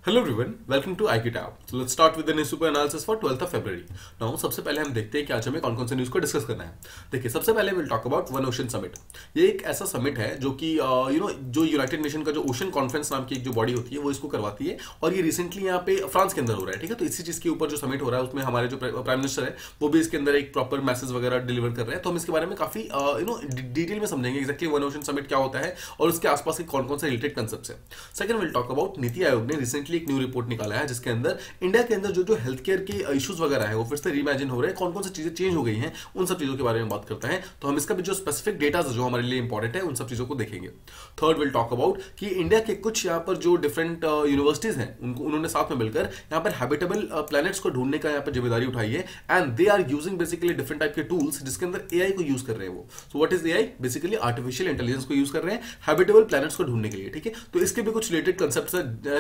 Hello everyone, welcome to IQ tab. So let's start with the newspaper analysis for 12th of February. Now सबसे पहले हम देखते हैं कि आज हमें कौन कौन से न्यूज़ को डिस्कस करना है। देखिए, सबसे पहले will talk about one ocean summit. ये एक ऐसा समिट है जो कि जो यूनाइटेड नेशन का जो ओशन कॉन्फ्रेंस नाम की एक जो बॉडी होती है वो इसको करवाती है, और ये रिसेंटली यहाँ पे फ्रांस के अंदर हो रहा है। ठीक है, तो इसी चीज़ के ऊपर जो समिट हो रहा है उसमें हमारे जो प्राइम मिनिस्टर है वो भी इसके अंदर एक प्रॉपर मैसेज वगैरह डिलीवर कर रहे हैं। तो हम इसके बारे में काफी डिटेल में समझेंगे एक्जैक्टली वन ओशन समिट क्या होता है और उसके आसपास के कौन कौन से रिलेटेड कंसेप्ट है। Second will talk about NITI Aayog ने रिसेंटली एक न्यू रिपोर्ट निकाला है जिसके अंदर इंडिया के अंदर जो जो हेल्थ केयर के इश्यूज वगैरह है वो फिर से रीइमेजिन हो रहे हैं, कौन कौन सी चीजें चेंज हो गई हैं, उन सब चीजों के बारे में बात करते हैं। तो हम इसका भी जो स्पेसिफिक डेटा जो हमारे लिए इंपॉर्टेंट है उन सब चीजों को देखेंगे। थर्ड विल टॉक अबाउट कि इंडिया के कुछ यहाँ पर जो डिफरेंट यूनिवर्सिटीज हैं उन्होंने साथ में मिलकर यहाँ पर हैबिटेबल प्लैनेट्स को ढूंढने का यहाँ पर जिम्मेदारी उठाई है, and they are using basically different type के टूल्स जिसके अंदर एआई को यूज कर रहे हैं वो। So what is AI? Basically artificial intelligence को यूज कर रहे हैं हैबिटेबल प्लैनेट्स को ढूंढने के लिए। ठीक है, तो इसके भी कुछ रिलेटेड कंसेप्ट्स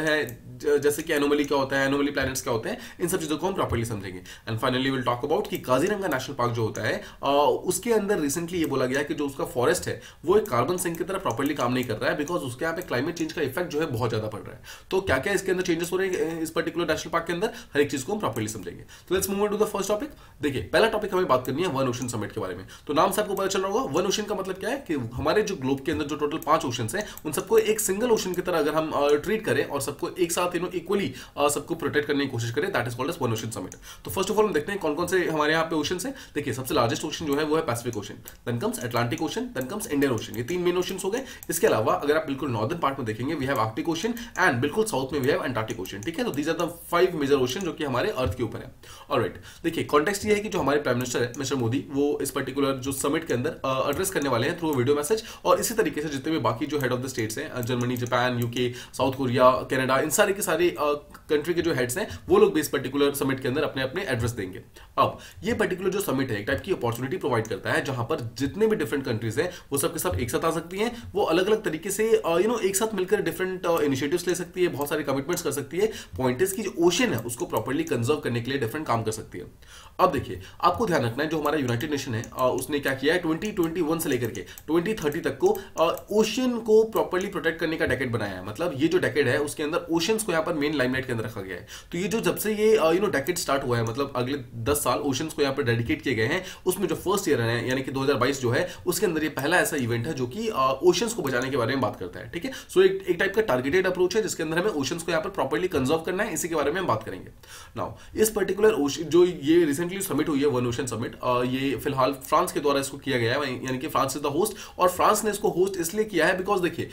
है, जैसे कि एनोमली क्या होता है, एनोमली प्लैनेट्स क्या होते हैं, इन सब चीजों को हम प्रॉपर्ली समझेंगे। And finally will talk about कि काजीरंगा नेशनल पार्क जो होता है उसके अंदर रिसेंटली ये बोला गया है कि जो उसका फॉरेस्ट है वो एक कार्बन सिंक की तरह प्रॉपर्ली काम नहीं कर रहा है, बिकॉज उसके यहाँ पे क्लाइमेट चेंज का इफेक्ट जो है बहुत ज्यादा पड़ रहा है। तो क्या क्या इसके अंदर चेंजेस हो रहे हैं इस पर्टिकुलर नेशनल पार्क के अंदर, हर एक चीज को हम प्रॉपर्ली समझेंगे। तो let's move to the first topic. देखिए, पहला टॉपिक हमें बात करनी है वन ओशन समिट के बारे में। तो नाम से आपको पता चल रहा होगा वन ओशन का मतलब क्या है कि हमारे जो ग्लोब के अंदर जो टोटल 5 ओशन है उन सबको एक सिंगल ओशन की तरह अगर हम ट्रीट करें और सबको एक साथ इक्वली सबको प्रोटेक्ट करने की कोशिश करें, that is called as one ocean summit. तो फर्स्ट ऑफ ऑल हम देखते हैं कौन कौन से हमारे यहाँ पे ओशन है। देखिए, सबसे लार्जेस्ट ओशन जो है वो है Pacific ocean, then comes Atlantic ocean, then comes Indian ocean. ये 3 मेन ओशन हो गए। इसके अलावा अगर आप बिल्कुल नॉर्दर्न पार्ट में देखेंगे we have Arctic ocean, and बिल्कुल साउथ में वी हैव अंटार्कटिक ओशन। ठीक है, तो these are the 5 major ocean जो कि हमारे अर्थ के ऊपर है। ऑलराइट, देखिए कॉन्टेक्स्ट ये है कि जो हमारे प्राइम मिनिस्टर है मिस्टर मोदी वो इस पर्टिकुलर जो समिट के अंदर एड्रेस करने वाले हैं थ्रू वीडियो मैसेज, और इसी तरीके से जितने भी बाकी जो हेड ऑफ द स्टेट्स हैं, Germany, Japan, UK, South Korea, Canada, इन सारे के सारे कंट्री के जो हेड्स हैं वो लोग भी इस पर्टिकुलर समिट के अंदर अपने अपने एड्रेस देंगे। अब ये पर्टिकुलर जो समिट है एक टाइप की अपॉर्चुनिटी प्रोवाइड करता है जहां पर जितने भी डिफरेंट कंट्रीज हैं वो सब के सब एक साथ आ सकती हैं, वो अलग अलग तरीके से एक साथ मिलकर डिफरेंट इनिशिएटिव्स ले सकती है, बहुत सारे कमिटमेंट्स कर सकती है। पॉइंट इज की जो ओशन है उसको प्रॉपर्ली कंजर्व करने के लिए डिफरेंट काम कर सकती है। अब देखिए, आपको ध्यान रखना है जो हमारा यूनाइटेड नेशन है उसने क्या किया है 2021 से लेकर के 2030 तक को ओशन को प्रॉपर्ली प्रोटेक्ट करने का डेकेड बनाया है। मतलब ये जो डेकेड है उसके अंदर ओशंस को यहाँ पर मेन लाइमलाइट के अंदर रखा गया है। तो ये जो जब से ये डेकेड स्टार्ट हुआ है, मतलब अगले 10 साल ओशंस को यहाँ पर डेडिकेट किए गए हैं, उसमें जो फर्स्ट ईयर है यानी कि 2022 जो है उसके अंदर ये पहला ऐसा इवेंट है जो कि ओशंस को बचाने के बारे में बात करता है। ठीक है, सो एक टाइप का टारगेटेड अप्रोच है जिसके अंदर हमें ओशंस को यहाँ पर प्रॉपर्ली कंजर्व करना है, इसी के बारे में हम बात करेंगे। नाउ इस पर्टिकुलर जो ये रिसेंटली समिट हुई है वन ओशन समिट, ये फिलहाल फ्रांस के द्वारा इसको किया गया है, यानी कि फ्रांस इज द होस्ट, और फ्रांस ने इसको होस्ट इसलिए किया है बिकॉज देखिए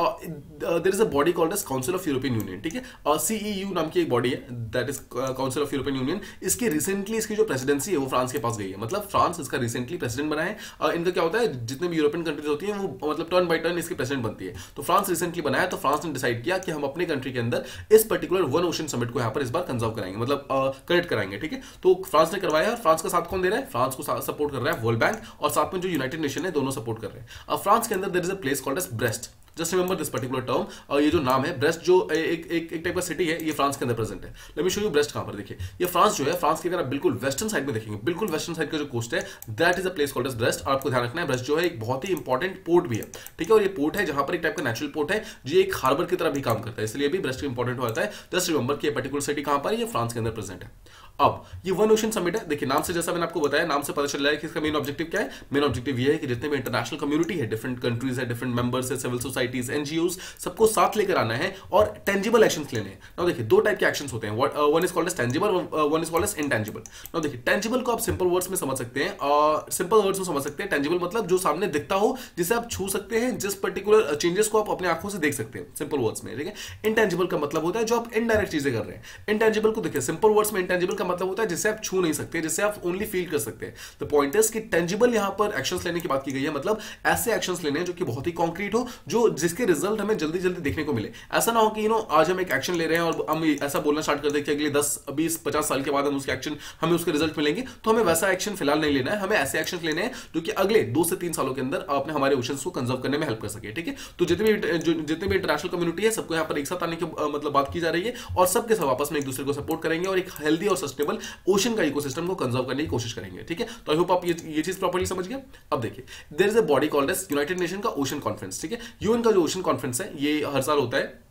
there is a body called as council of European union. ठीक है, सीईयू नाम की एक बॉडी है, that is council of European union. इसकी रिसेंटली इसकी जो प्रेसिडेंसी है वो फ्रांस के पास गई है, मतलब फ्रांस इसका रिसेंटली प्रेसिडेंट बना है। इनका क्या होता है, जितने भी यूरोपियन कंट्रीज होती हैं वो मतलब टर्न बाय टर्न इसकी प्रेसिडेंट बनती है। तो फ्रांस रिसेंटली बनाया, तो फ्रांस ने डिसाइड किया कि हम अपने कंट्री के अंदर इस पर्टिकुलर वन ओशन समिट को यहाँ पर इस बार कंजर्व कराएंगे, मतलब करेक्ट कराएंगे। ठीक है, तो फ्रांस ने करवाया है। फ्रांस का साथ कौन दे रहा है? फ्रांस को सपोर्ट कर रहा है वर्ल्ड बैंक, और साथ में जो यूनाइटेड नेशन है दोनों सपोर्ट कर रहे हैं। अब फ्रांस के अंदर there is a place called as Brest. Just remember this particular term, और ये जो नाम है ब्रेस्ट जो एक टाइप का सिटी है, ये फ्रांस के अंदर प्रेजेंट है। Let me show you Brest कहां पर। देखिए, ये फ्रांस जो है, फ्रांस के अगर आप बिल्कुल वेस्टर्न साइड में देखेंगे, बिल्कुल वेस्टर्न साइड का जो कोस्ट है that is a place called as Brest. और आपको ध्यान रखना है ब्रेस्ट जो है एक बहुत ही इंपॉर्टेंट पोर्ट भी है। ठीक है, और ये पोर्ट है जहां पर एक टाइप का नेचुरल पोर्ट है जो एक हार्बर की तरह भी काम करता है, इसलिए भी ब्रेस्ट इंपॉर्टेंट हो जाता है। जस्ट रिमेंबर कि ये पर्टिकुलर सिटी कहां पर है, ये फ्रांस के अंदर प्रेजेंट है। अब ये वन ओशन समिट है। देखिए, नाम से जैसा मैंने आपको बताया, नाम से पता चल रहा है कि इसका मेन ऑब्जेक्टिव क्या है। मेन ऑब्जेक्टिव ये है कि जितने भी इंटरनेशनल कम्युनिटी है, डिफरेंट कंट्रीज है, डिफरेंट मेंबर्स है, सिविल सोसाइटीज, एनजीओज, सबको साथ लेकर आना है और टेंजिबल एक्शंस लेने हैं। नाउ देखिए, दो टाइप के एक्शंस होते हैं, one is called as tangible, one is called as intangible. Now देखिए, टेंजिबल को आप सिंपल वर्ड्स में समझ सकते हैं, सिंपल वर्ड्स में समझ सकते हैं। टेंजिबल मतलब जो सामने दिखता हो, जिसे आप छू सकते हैं, जिस पर्टिकुलर चेंजेस को आप अपने आंखों से देख सकते हैं, सिंपल वर्ड्स में। ठीक है, इनटेंजिबल का मतलब होता है जो आप इनडायरेक्ट चीजें कर रहे हैं। इनटेंजिबल को देखिए, सिंपल वर्ड्स में इनटेंजिबल का मतलब होता है जिसे आप छू नहीं सकते, जिसे आप ओनली फील कर सकते हैं। द पॉइंट इज कि टेंजिबल यहां पर एक्शंस लेने की बात की गई है, मतलब ऐसे एक्शंस लेने हैं जो कि बहुत ही कॉन्क्रीट हो, जो जिसके रिजल्ट हमें जल्दी जल्दी देखने को मिले। ऐसा ना हो कि आज हम एक एक्शन ले रहे हैं और हम ऐसा बोलना स्टार्ट कर दें कि अगले 10, 20, 50 साल के बाद हम उसके एक्शन हमें उसके रिजल्ट मिलेंगे। तो हमें वैसा एक्शन फिलहाल नहीं लेना है, हमें ऐसे एक्शन लेने हैं जो कि अगले 2 से 3 सालों के अंदर अपने हमारे ओशंस को कंजर्व करने में हेल्प कर सके। ठीक है, तो जितने भी इंटरनेशनल कम्युनिटी है सबको यहाँ पर एक साथ आने की मतलब बात की जा रही है, और सबके सब आपस में एक दूसरे को सपोर्ट करेंगे और एक हेल्दी और सस्टेनेबल ओशन का इकोसिस्टम को कंजर्व करने की कोशिश करेंगे। ठीक है, तो आई होप आप ये चीज प्रॉपर्ली समझ गए। अब देखिए, there is a body called as United Nation का ओशन कॉन्फ्रेंस। ठीक है, यूएन का जो ओशन कॉन्फ्रेंस है ये हर साल होता है,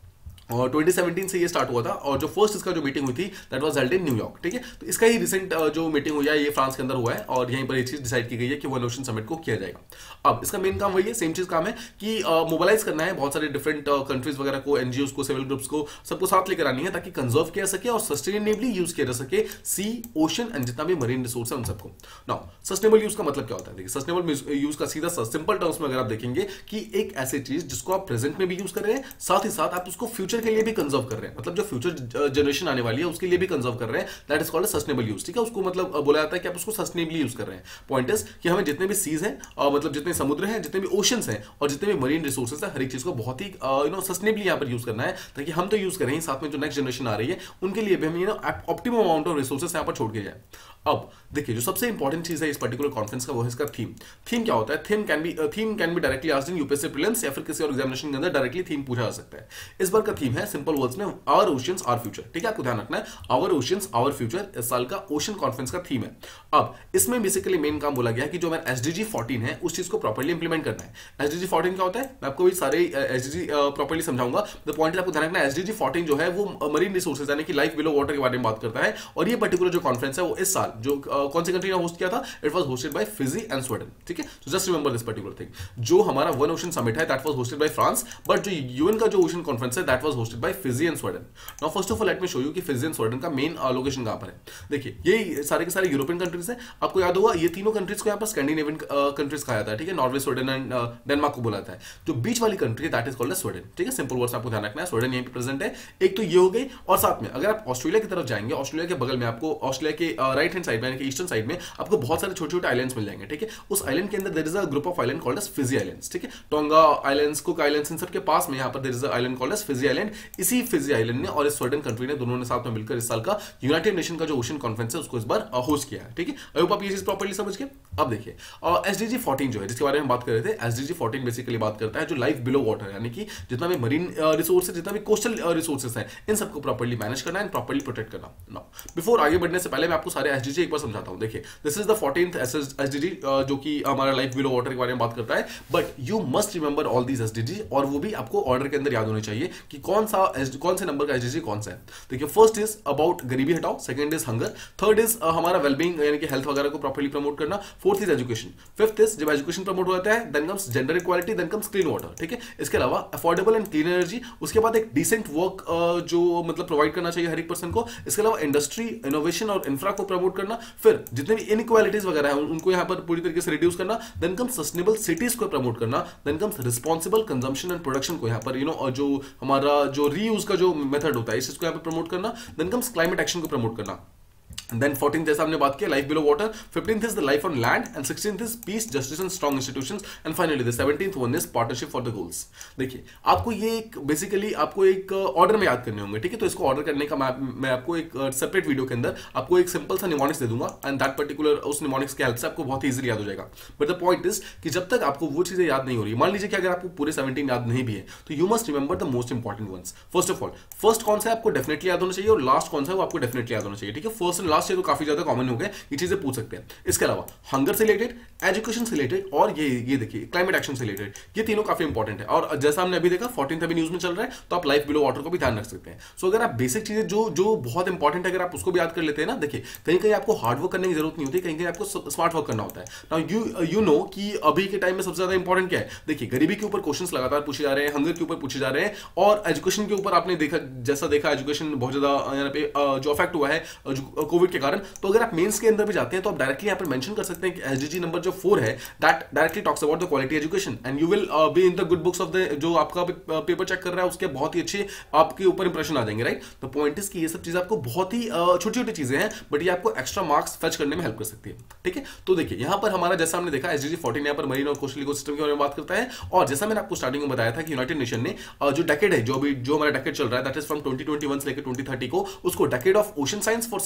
और 2017 से ये स्टार्ट हुआ था, और जो फर्स्ट इसका जो मीटिंग हुई थी दैट वाज हेल्ड इन न्यूयॉर्क, ठीक है। तो इसका ही रिसेंट जो मीटिंग हुई है ये फ्रांस के अंदर हुआ है, और यहीं पर ये चीज डिसाइड की गई है कि वन ओशन समिट को किया जाएगा। अब इसका मेन काम वही है, सेम चीज काम है कि मोबिलाइज करना है बहुत सारे डिफरेंट कंट्रीज वगैरह को, एनजीओ को, सिविल ग्रुप्स को, सबको साथ लेकर आनी है ताकि कंजर्व किया सके और सस्टेनेबली यूज किया जा सके सी, ओशन एंड जितना भी मरीन रिसोर्स है उन सबको। नाउ सस्टेनेबल यूज का मतलब क्या होता है? देखिए सस्टेनेबल यूज का सीधा सिंपल टर्म्स में अगर आप देखेंगे कि एक ऐसी चीज जिसको आप प्रेजेंट में भी यूज कर रहे हैं, साथ ही साथ आप उसको फ्यूचर के लिए भी कंजर्व कर रहे हैं, मतलब जो फ्यूचर जनरेशन आने वाली है उसके लिए भी कंजर्व कर रहे हैं, that is called sustainable use, ठीक है। उसको मतलब बोला जाता है कि आप उसको सस्टेनेबली यूज कर रहे हैं। पॉइंट इज कि हमें जितने भी सीज हैं, मतलब जितने समुद्र हैं, जितने भी ओशंस हैं और जितने भी मरीन रिसोर्सेज है, हर एक चीज को बहुत ही सस्टेनेबली यहाँ पर यूज करना है, ताकि हम तो यूज करें, साथ में जो नेक्स्ट जनरेशन आ रही है उनके लिए भी हम ऑप्टिमम अमाउंट ऑफ रिसोर्सेज यहाँ पर छोड़ के जाए। अब देखिए जो सबसे इंपॉर्टेंट चीज है इस पर्टिकुलर कॉन्फ्रेंस का वो है इसका थीम। थीम क्या होता है? Theme can be directly asked in UPSC prelims या फिर किसी और एग्जामिनेशन के अंदर डायरेक्टली थीम पूछा जा सकता है। इस बार का थीम है सिंपल वर्ड्स में आवर ओशियंस आवर फ्यूचर, ठीक है। आपको ध्यान रखना है आवर ओशियंस आवर फ्यूचर इस साल का ओशन कॉन्फ्रेंस का थीम है। अब इसमें बेसिकली मेन काम बोला गया है कि जो हमारा एसडीजी 14 है उस चीज को प्रॉपर्ली इंप्लीमेंट करना है। एसडीजी 14 क्या होता है मैं आपको भी सारे एसडीजी प्रॉपर्ली समझाऊंगा। द पॉइंट आपको ध्यान रखना है एसडीजी 14 जो है वो मरीन रिसोर्सेज यानी कि लाइफ बिलो वाटर के बारे में बात करता है, और ये पर्टिकुलर जो कॉन्फ्रेंस है वो इस साल जो कौन सी कंट्री ने होस्ट किया था, it was hosted by Fiji and Sweden, ठीक है। So just remember this particular thing. जो हमारा वन ओशन समिट है that was hosted by France, but जो यूएन का जो ओशन कॉन्फ्रेंस है that was hosted by Fiji and Sweden. Now first of all let me show you कि Fiji and Sweden का main location कहां पर है। देखिए ये सारे के सारे यूरोपियन कंट्रीज है। आपको याद होगा ये तीनों कंट्रीज को यहाँ पर स्कैंडिनेवियन कंट्रीज कहा जाता है, ठीक है। नॉर्वे, स्वीडन एंड डेनमार्क को बोला जाता है। जो बीच वाली कंट्री है दैट इज कॉल्ड स्वीडन, ठीक है। सिंपल वर्ड्स आपको ध्यान रखना है, स्वीडन यहीं पे प्रेजेंट है। एक तो ये हो गई, और साथ में अगर आप ऑस्ट्रेलिया की तरफ जाएंगे, ऑस्ट्रेलिया के बगल में आपको ऑस्ट्रेलिया के राइट हैंड साइड में यानी कि ईस्टर्न साइड में आपको बहुत सारे छोटे छोटे आइलैंड्स मिल जाएंगे, ठीक है। उस आइलैंड के अंदर there is a group of island called as Fiji islands, ठीक है। टोंगा आइलैंड्स, कुक आइलैंड्स, इन सब के पास में यहाँ पर there is a island called as Fiji island. इसी फिजी आइलैंड ने और इस स्वीडन कंट्री ने दोनों ने साथ में मिलकर इस साल का यूनाइटेड नेशन का जो ओशन कॉन्फ्रेंस है उसको इस बार होस्ट किया है, ठीक है। आई होप आप ये चीज प्रॉपर्ली समझ गए। अब देखिए एसडीजी 14 जो है जिसके बारे में बात कर रहे थे, एसडीजी 14 बेसिकली बात करता है जो लाइफ बिलो वाटर यानी कि जितना भी मरीन रिसोर्सेज, जितना भी कोस्टल रिसोर्सेज हैं, इन सबको प्रॉपर्ली मैनेज करना एंड प्रॉपर्ली प्रोटेक्ट करना। नाउ बिफोर आगे बढ़ने से पहले मैं आपको सारे एसडीजी एक बार समझाता हूं। देखिए this is the 14th SDG जो कि हमारा लाइफ बिलो वाटर के बारे में बात करता है, but you must remember all these SDG, और वो भी आपको ऑर्डर के अंदर याद होने चाहिए कि कौन से नंबर का एसडीजी कौन सा है। देखिए फर्स्ट इज अबाउट गरीबी हटाओ, second is hunger, third is हमारा वेलबींग यानी कि हेल्थ वगैरह को प्रॉपर्ली प्रमोट करना, fourth is education, fifth is जब एजुकेशन प्रमोट होता है then comes gender equality, then comes clean water, ठीक है। इसके अलावा अफोर्डेबल एंड क्लीन एनर्जी, उसके बाद एक डिसेंट वर्क जो मतलब प्रोवाइड करना चाहिए हर एक पर्सन को, इसके अलावा इंडस्ट्री, इनोवेशन और इंफ्रा को प्रमोट करना, फिर जितने भी इनइक्वालिटीज वगैरह है उनको यहाँ पर पूरी तरीके से रिड्यूस करना, देन कम्स सस्टेनेबल सिटीज को प्रमोट करना, then comes responsible consumption and production को यहाँ पर जो हमारा जो रीयूज का जो मेथड होता है इस चीज को यहाँ पर प्रमोट करना, देन कम्स क्लाइमेट एक्शन को प्रमोट करना। Then 14th जैसा हमने बात किया life below water, 15th is the life on land and 16th is peace, justice and strong institutions and finally the 17th one is partnership for the goals। देखिए आपको ये एक बेसिकली आपको एक ऑर्डर में याद करने होंगे, ठीक है। तो इसको ऑर्डर करने का मैं आपको एक सेपरेट वीडियो के अंदर आपको एक सिंपल सा निमोनिक्स दे दूंगा एंड दैट पर्टिकुलर उस निमोनिक्स के हेल्प से आपको बहुत इजीली याद हो जाएगा। बट द पॉइंट इज कि जब तक आपको वो चीजें याद नहीं हो रही, मान लीजिए कि अगर आपको पूरे 17 याद नहीं भी है तो you must remember the most important ones. First of all first कौन सा है आपको डेफिनेटली याद होना चाहिए और लास्ट कौन सा है वो आपको डेफिनेटली याद होना चाहिए, ठीक है। फर्स्ट एंड लास्ट तो काफी ज्यादा हो गए, ये चीजें पूछ सकते हैं। इसके अलावा हंगर से रिलेटेड, एजुकेशन से रिलेटेड और ये देखिए क्लाइमेट एक्शन से रिलेटेड, ये तीनों काफी इंपॉर्टेंट है। और जैसा हमने अभी देखा 14th अभी न्यूज में चल रहा है तो आप लाइफ बिलो वाटर को भी ध्यान रख सकते हैं। सो अगर आप बेसिक चीजें जो बहुत इंपॉर्टेंट है अगर आप उसको भी याद कर लेते हैं ना, देखिए कहीं कहीं आपको हार्ड वर्क करने की जरूरत नहीं होती, कहीं कहीं आपको स्मार्ट वर्क करना होता है। नाउ यू नो कि अभी के टाइम में सबसे ज्यादा इंपॉर्टेंट क्या है। देखिए गरीबी के ऊपर क्वेश्चंस लगातार पूछे जा रहे हैं, हंगर के ऊपर पूछे जा रहे हैं और एजुकेशन के ऊपर आपने देखा एजुकेशन बहुत ज्यादा यहाँ पे जो अफेक्ट हुआ है कोविड के कारण। तो अगर आप मेंस के अंदर भी जाते हैं तो आप डायरेक्टली यहाँ पर मेंशन कर सकते हैं कि एसडीजी नंबर जो 4 है that directly talks about the quality education and you will be in the good books of the जो आपका पेपर चेक कर रहा है उसके बहुत ही अच्छे आपके ऊपर इंप्रेशन आ जाएंगे, राइट। तो पॉइंट इज कि ये सब चीजें आपको बहुत ही छोटी छोटी चीजें हैं बट ये आपको एक्स्ट्रा मार्क्स फेच करने में हेल्प कर सकती है, ठीक है। तो देखिए यहाँ पर हमारा जैसा हमने देखा एसडीजी 14 यहाँ पर मरीन और कोस्टल इकोसिस्टम के बारे में बात करता है और जैसा मैंने आपको स्टार्टिंग में बताया था कि यूनाइटेड नेशन ने जो डेकेड है जो हमारा डेकेड चल रहा है दैट इज फ्रॉम 2021 से लेकर 2030 को उसको decade of ocean science for sustainable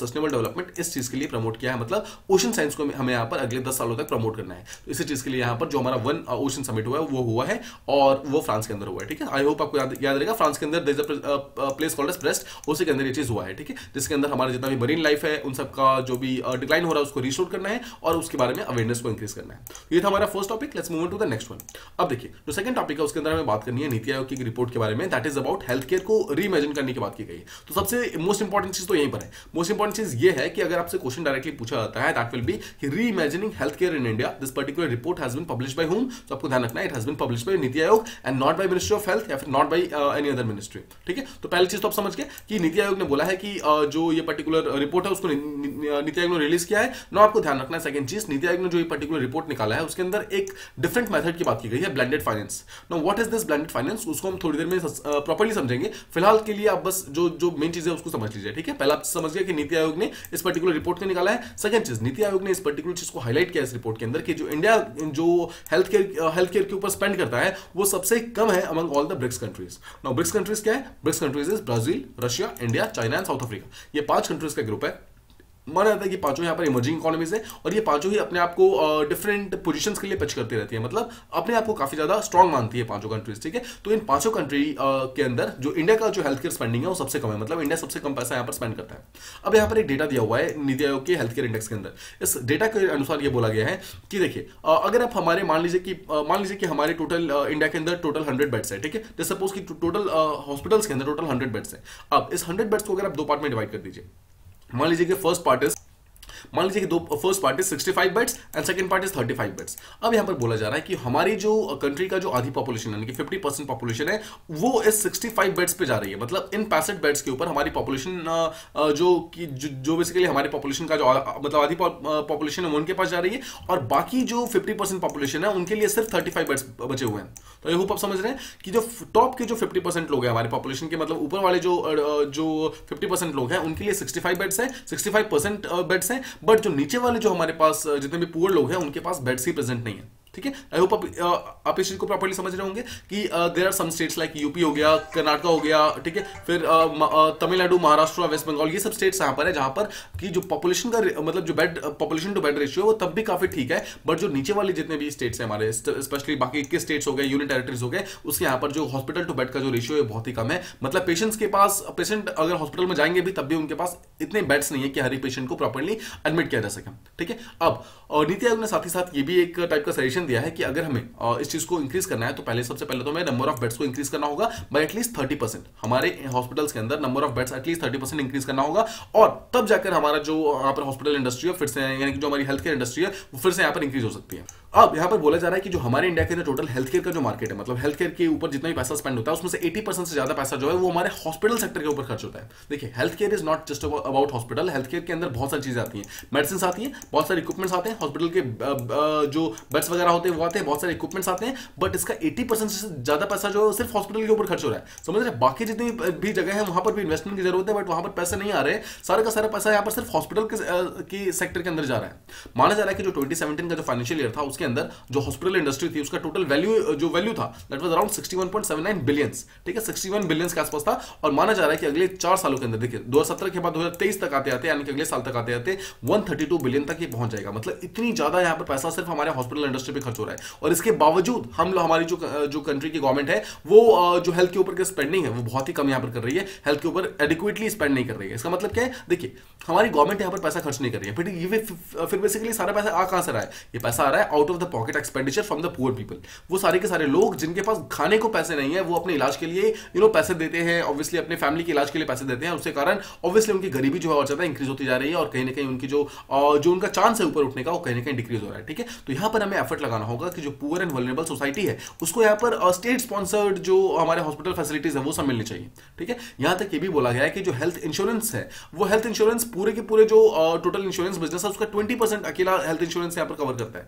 development इस चीज के लिए प्रमोट किया है, मतलब ओशन साइंस को हमें यहाँ पर अगले 10 सालों तक प्रमोट करना है। तो इसी चीज के लिए यहाँ पर जो हमारा वन ओशन समिट हुआ है वो हुआ है और वो फ्रांस के अंदर हुआ है। ठीक है, आई होप आपको याद रहेगा, फ्रांस के अंदर there is a place called as Brest, उसी के अंदर ये चीज हुआ है। ठीक है, जिसके अंदर हमारा जितना भी मरीन लाइफ है उन सबका जो भी डिक्लाइन हो रहा है उसको रिस्टोर करना है और उसके बारे में अवेयरनेस को इंक्रीज करना है। ये था हमारा first topic. Let's move on to the next one. अब देखिए जो सेकंड टॉपिक है उसके अंदर हमें बात करनी है नीति आयोग की रिपोर्ट के बारे में, that is about health care को रीइमेजिन करने की बात की गई। तो सबसे मोस्ट इंपॉर्टेंट चीज तो यहीं पर है। मोस्ट इंपॉर्टेंट चीज ये है कि अगर आपसे क्वेश्चन डायरेक्टली पूछा जाता है that will be reimagining health care in India, this particular report has been published by whom. तो आपको ध्यान रखना है it has been published by NITI Aayog and not by ministry of health या फिर not by any other ministry. ठीक है, तो पहली चीज तो आप समझ गए कि नीति आयोग ने बोला है कि जो ये पर्टिकुलर रिपोर्ट है उसको नीति आयोग ने रिलीज किया है। नो आपको ध्यान रखना है सेकंड चीज, नीति आयोग ने जो ये पर्टिकुलर रिपोर्ट निकाला है उसके अंदर एक डिफरेंट मेथड की बात की गई है, blended finance. No what is this blended finance, उसको हम थोड़ी देर में प्रॉपर्ली समझेंगे। फिलहाल के लिए आप बस जो मेन चीज है उसको समझ लीजिए। ठीक है, पहला आप समझ गया कि नीति आयोग ने इस पर्टिकुलर रिपोर्ट को निकाला है। सेकंड चीज, नीति आयोग ने इस पर्टिकुलर चीज को हाईलाइट किया इस रिपोर्ट के अंदर कि जो इंडिया जो हेल्थ केयर के ऊपर स्पेंड करता है वो सबसे कम है among all the BRICS countries. Now BRICS countries क्या है? BRICS countries is Brazil, Russia, India, China and South Africa. ये 5 कंट्रीज का ग्रुप है। माना जाता है कि पांचों यहाँ पर इमर्जिंग इकोनॉमीज है और ये पांचों ही अपने आप को डिफरेंट पोजीशंस के लिए पिच करती रहती है, मतलब अपने आप को काफी ज्यादा स्ट्रांग मानती है पांचों कंट्रीज। ठीक है, तो इन पांचों कंट्री के अंदर जो इंडिया का जो हेल्थ केयर स्पेंडिंग है वो सबसे कम है, मतलब इंडिया सबसे कम पैसा यहाँ पर स्पेंड करता है। अब यहाँ पर एक डेटा दिया हुआ है नीति आयोग के हेल्थ केयर इंडेक्स के अंदर। इस डेटा के अनुसार ये बोला गया है कि देखिए अगर आप हमारे मान लीजिए कि हमारे टोटल इंडिया के अंदर टोटल 100 बेड्स है। ठीक है, जैसे सपोज कि टोटल हॉस्पिटल्स के अंदर टोटल 100 बेड्स है। अब इस 100 बेड्स को अगर आप 2 पार्ट में डिवाइड कर दीजिए, मान लीजिए कि first part is 65 beds and second part is 35 beds. अब यहां पर बोला जा रहा है कि हमारी जो कंट्री का जो आधी पॉपुलेशन यानी कि 50% पॉपुलेशन है वो इस 65 बेड्स पे जा रही है, मतलब इन 65 बेड्स के ऊपर हमारी पॉपुलेशन जो बेसिकली हमारी पॉपुलेशन का जो मतलब आधी पॉपुलेशन है वो उनके पास जा रही है और बाकी जो 50% पॉपुलेशन है उनके लिए सिर्फ 35 बेड्स बचे हुए हैं। तो आई होप आप समझ रहे हैं कि जो टॉप के जो 50% लोग हैं हमारी पॉपुलेशन के, मतलब ऊपर वाले जो 50% लोग हैं उनके लिए 65 बेड्स है, 65% बेड्स हैं, बट जो नीचे वाले जो हमारे पास जितने भी पुअर लोग हैं उनके पास बेड्स ही प्रेजेंट नहीं है। ठीक है, आई होप आप इस चीज को प्रॉपर्ली समझ रहे होंगे कि there are some states like UP हो गया, कर्नाटका हो गया, ठीक है, फिर तमिलनाडु, महाराष्ट्र, वेस्ट बंगाल, ये सब स्टेट्स यहाँ पर है जहां पर कि जो पॉपुलेशन का मतलब जो bed population to bed ratio है वो तब भी काफी ठीक है, बट जो नीचे वाले जितने भी स्टेट्स हैं हमारे, स्पेशली बाकी 21 स्टेट्स हो गए, यूनियन टेरिटरीज हो गए, उसके यहाँ पर जो हॉस्पिटल टू बेड का जो रेशियो है बहुत ही कम है। मतलब पेशेंट अगर हॉस्पिटल में जाएंगे भी तब भी उनके पास इतने बेड्स नहीं है कि हर एक पेशेंट को प्रॉपर्ली एडमिट किया जा सके। ठीक है, अब नीति आयोग ने साथ ही साथ ये भी एक टाइप का सजेशन दिया है कि अगर हमें इस चीज को इंक्रीज करना है तो सबसे पहले तो हमें नंबर ऑफ बेड्स को इंक्रीज करना होगा बाय एटलीस्ट 30%। हमारे हॉस्पिटल्स के अंदर number of beds at least 30% increase करना होगा और तब जाकर हमारा जो यहाँ पर हॉस्पिटल इंडस्ट्री है फिर से यानी कि जो हमारी हेल्थ केयर इंडस्ट्री है वो फिर से यहाँ पर इंक्रीज हो सकती है। अब यहाँ पर बोला जा रहा है कि जो हमारे इंडिया के अंदर टोटल हेल्थ केयर का जो मार्केट है, मतलब हेल्थ केयर के ऊपर जितना भी पैसा स्पेंड होता है उसमें से 80% से ज्यादा पैसा जो है वो हमारे हॉस्पिटल सेक्टर के ऊपर खर्च होता है। देखिए health care is not just about hospital, health care के अंदर बहुत सारी चीजें आती हैं, मेडिसिन आती हैं, बहुत सारे इक्विपमेंट्स आते हैं, हॉस्पिटल के जो बेड्स वगैरह होते हैं वो आते हैं, बहुत सारे इक्विपमेंट्स आते हैं, बट इसका 80% से ज्यादा पैसा जो है सिर्फ हॉस्पिटल के ऊपर खर्च हो रहा है। समझ रहे हैं, बाकी जितनी भी जगह है वहां पर भी इन्वेस्टमेंट की जरूरत है बट वहां पर पैसे नहीं आ रहे, सारा का सारा पैसा यहाँ पर सिर्फ हॉस्पिटल के सेक्टर के अंदर जा रहा है। माना जा रहा है कि जो 2017 का जो फाइनेंशियल ईयर था उसके अंदर जो हॉस्पिटल इंडस्ट्री थी उसका टोटल वैल्यू था दैट वाज अराउंड 61.79 बिलियंस। ठीक है, 61 बिलियंस के आसपास था और माना जा रहा है कि अगले 4 सालों के अंदर, देखिए 2017 के बाद 2023 तक आते आते यानी कि अगले साल तक आते आते 132 बिलियन तक ये पहुंच जाएगा। मतलब इतनी ज्यादा यहाँ पर पैसा सिर्फ हमारे हॉस्पिटल इंडस्ट्री पे खर्च हो रहा है और इसके बावजूद हमारी जो कंट्री की गवर्नमेंट है वो जो हेल्थ के ऊपर की स्पेंडिंग है वो बहुत ही कम यहाँ पर कर रही है, हेल्थ के ऊपर एडिक्वेटली स्पेंड नहीं कर रही है। इसका मतलब क्या है, देखिए हमारी गवर्नमेंट यहाँ पर पैसा खर्च नहीं कर रही है, बट ये फिर बेसिकली सारा पैसा आ कहां से रहा है? ये पैसा आ रहा है out of the pocket expenditure from the poor people. वो सारे के सारे लोग जिनके पास खाने को पैसे नहीं है वो अपने इलाज के लिए पैसे देते हैं, ऑब्वियसली अपने फैमिली के इलाज के लिए पैसे देते हैं, उसके कारण ऑब्वियसली उनकी गरीबी जो है और ज्यादा इंक्रीज होती जा रही है और कहीं ना कहीं उनकी जो उनका चांस है ऊपर उठने का वो कहीं ना कहीं डिक्रीज हो रहा है। ठीक है, तो यहाँ पर हमें एफर्ट लगाना होगा कि जो पुअर एंड वल्नरेबल सोसाइटी है उसको यहाँ पर स्टेट स्पॉन्सर्ड जो हमारे हॉस्पिटल फैसिलिटीज है वो सब मिलनी चाहिए। ठीक है, यहाँ तक ये भी बोला गया है कि जो हेल्थ इंश्योरेंस है वो हेल्थ इंश्योरेंस पूरे के पूरे जो टोटल इंश्योरेंस बिजनेस है उसका 20% अकेला हेल्थ इंश्योरेंस यहाँ पर कवर करता है। सोचिए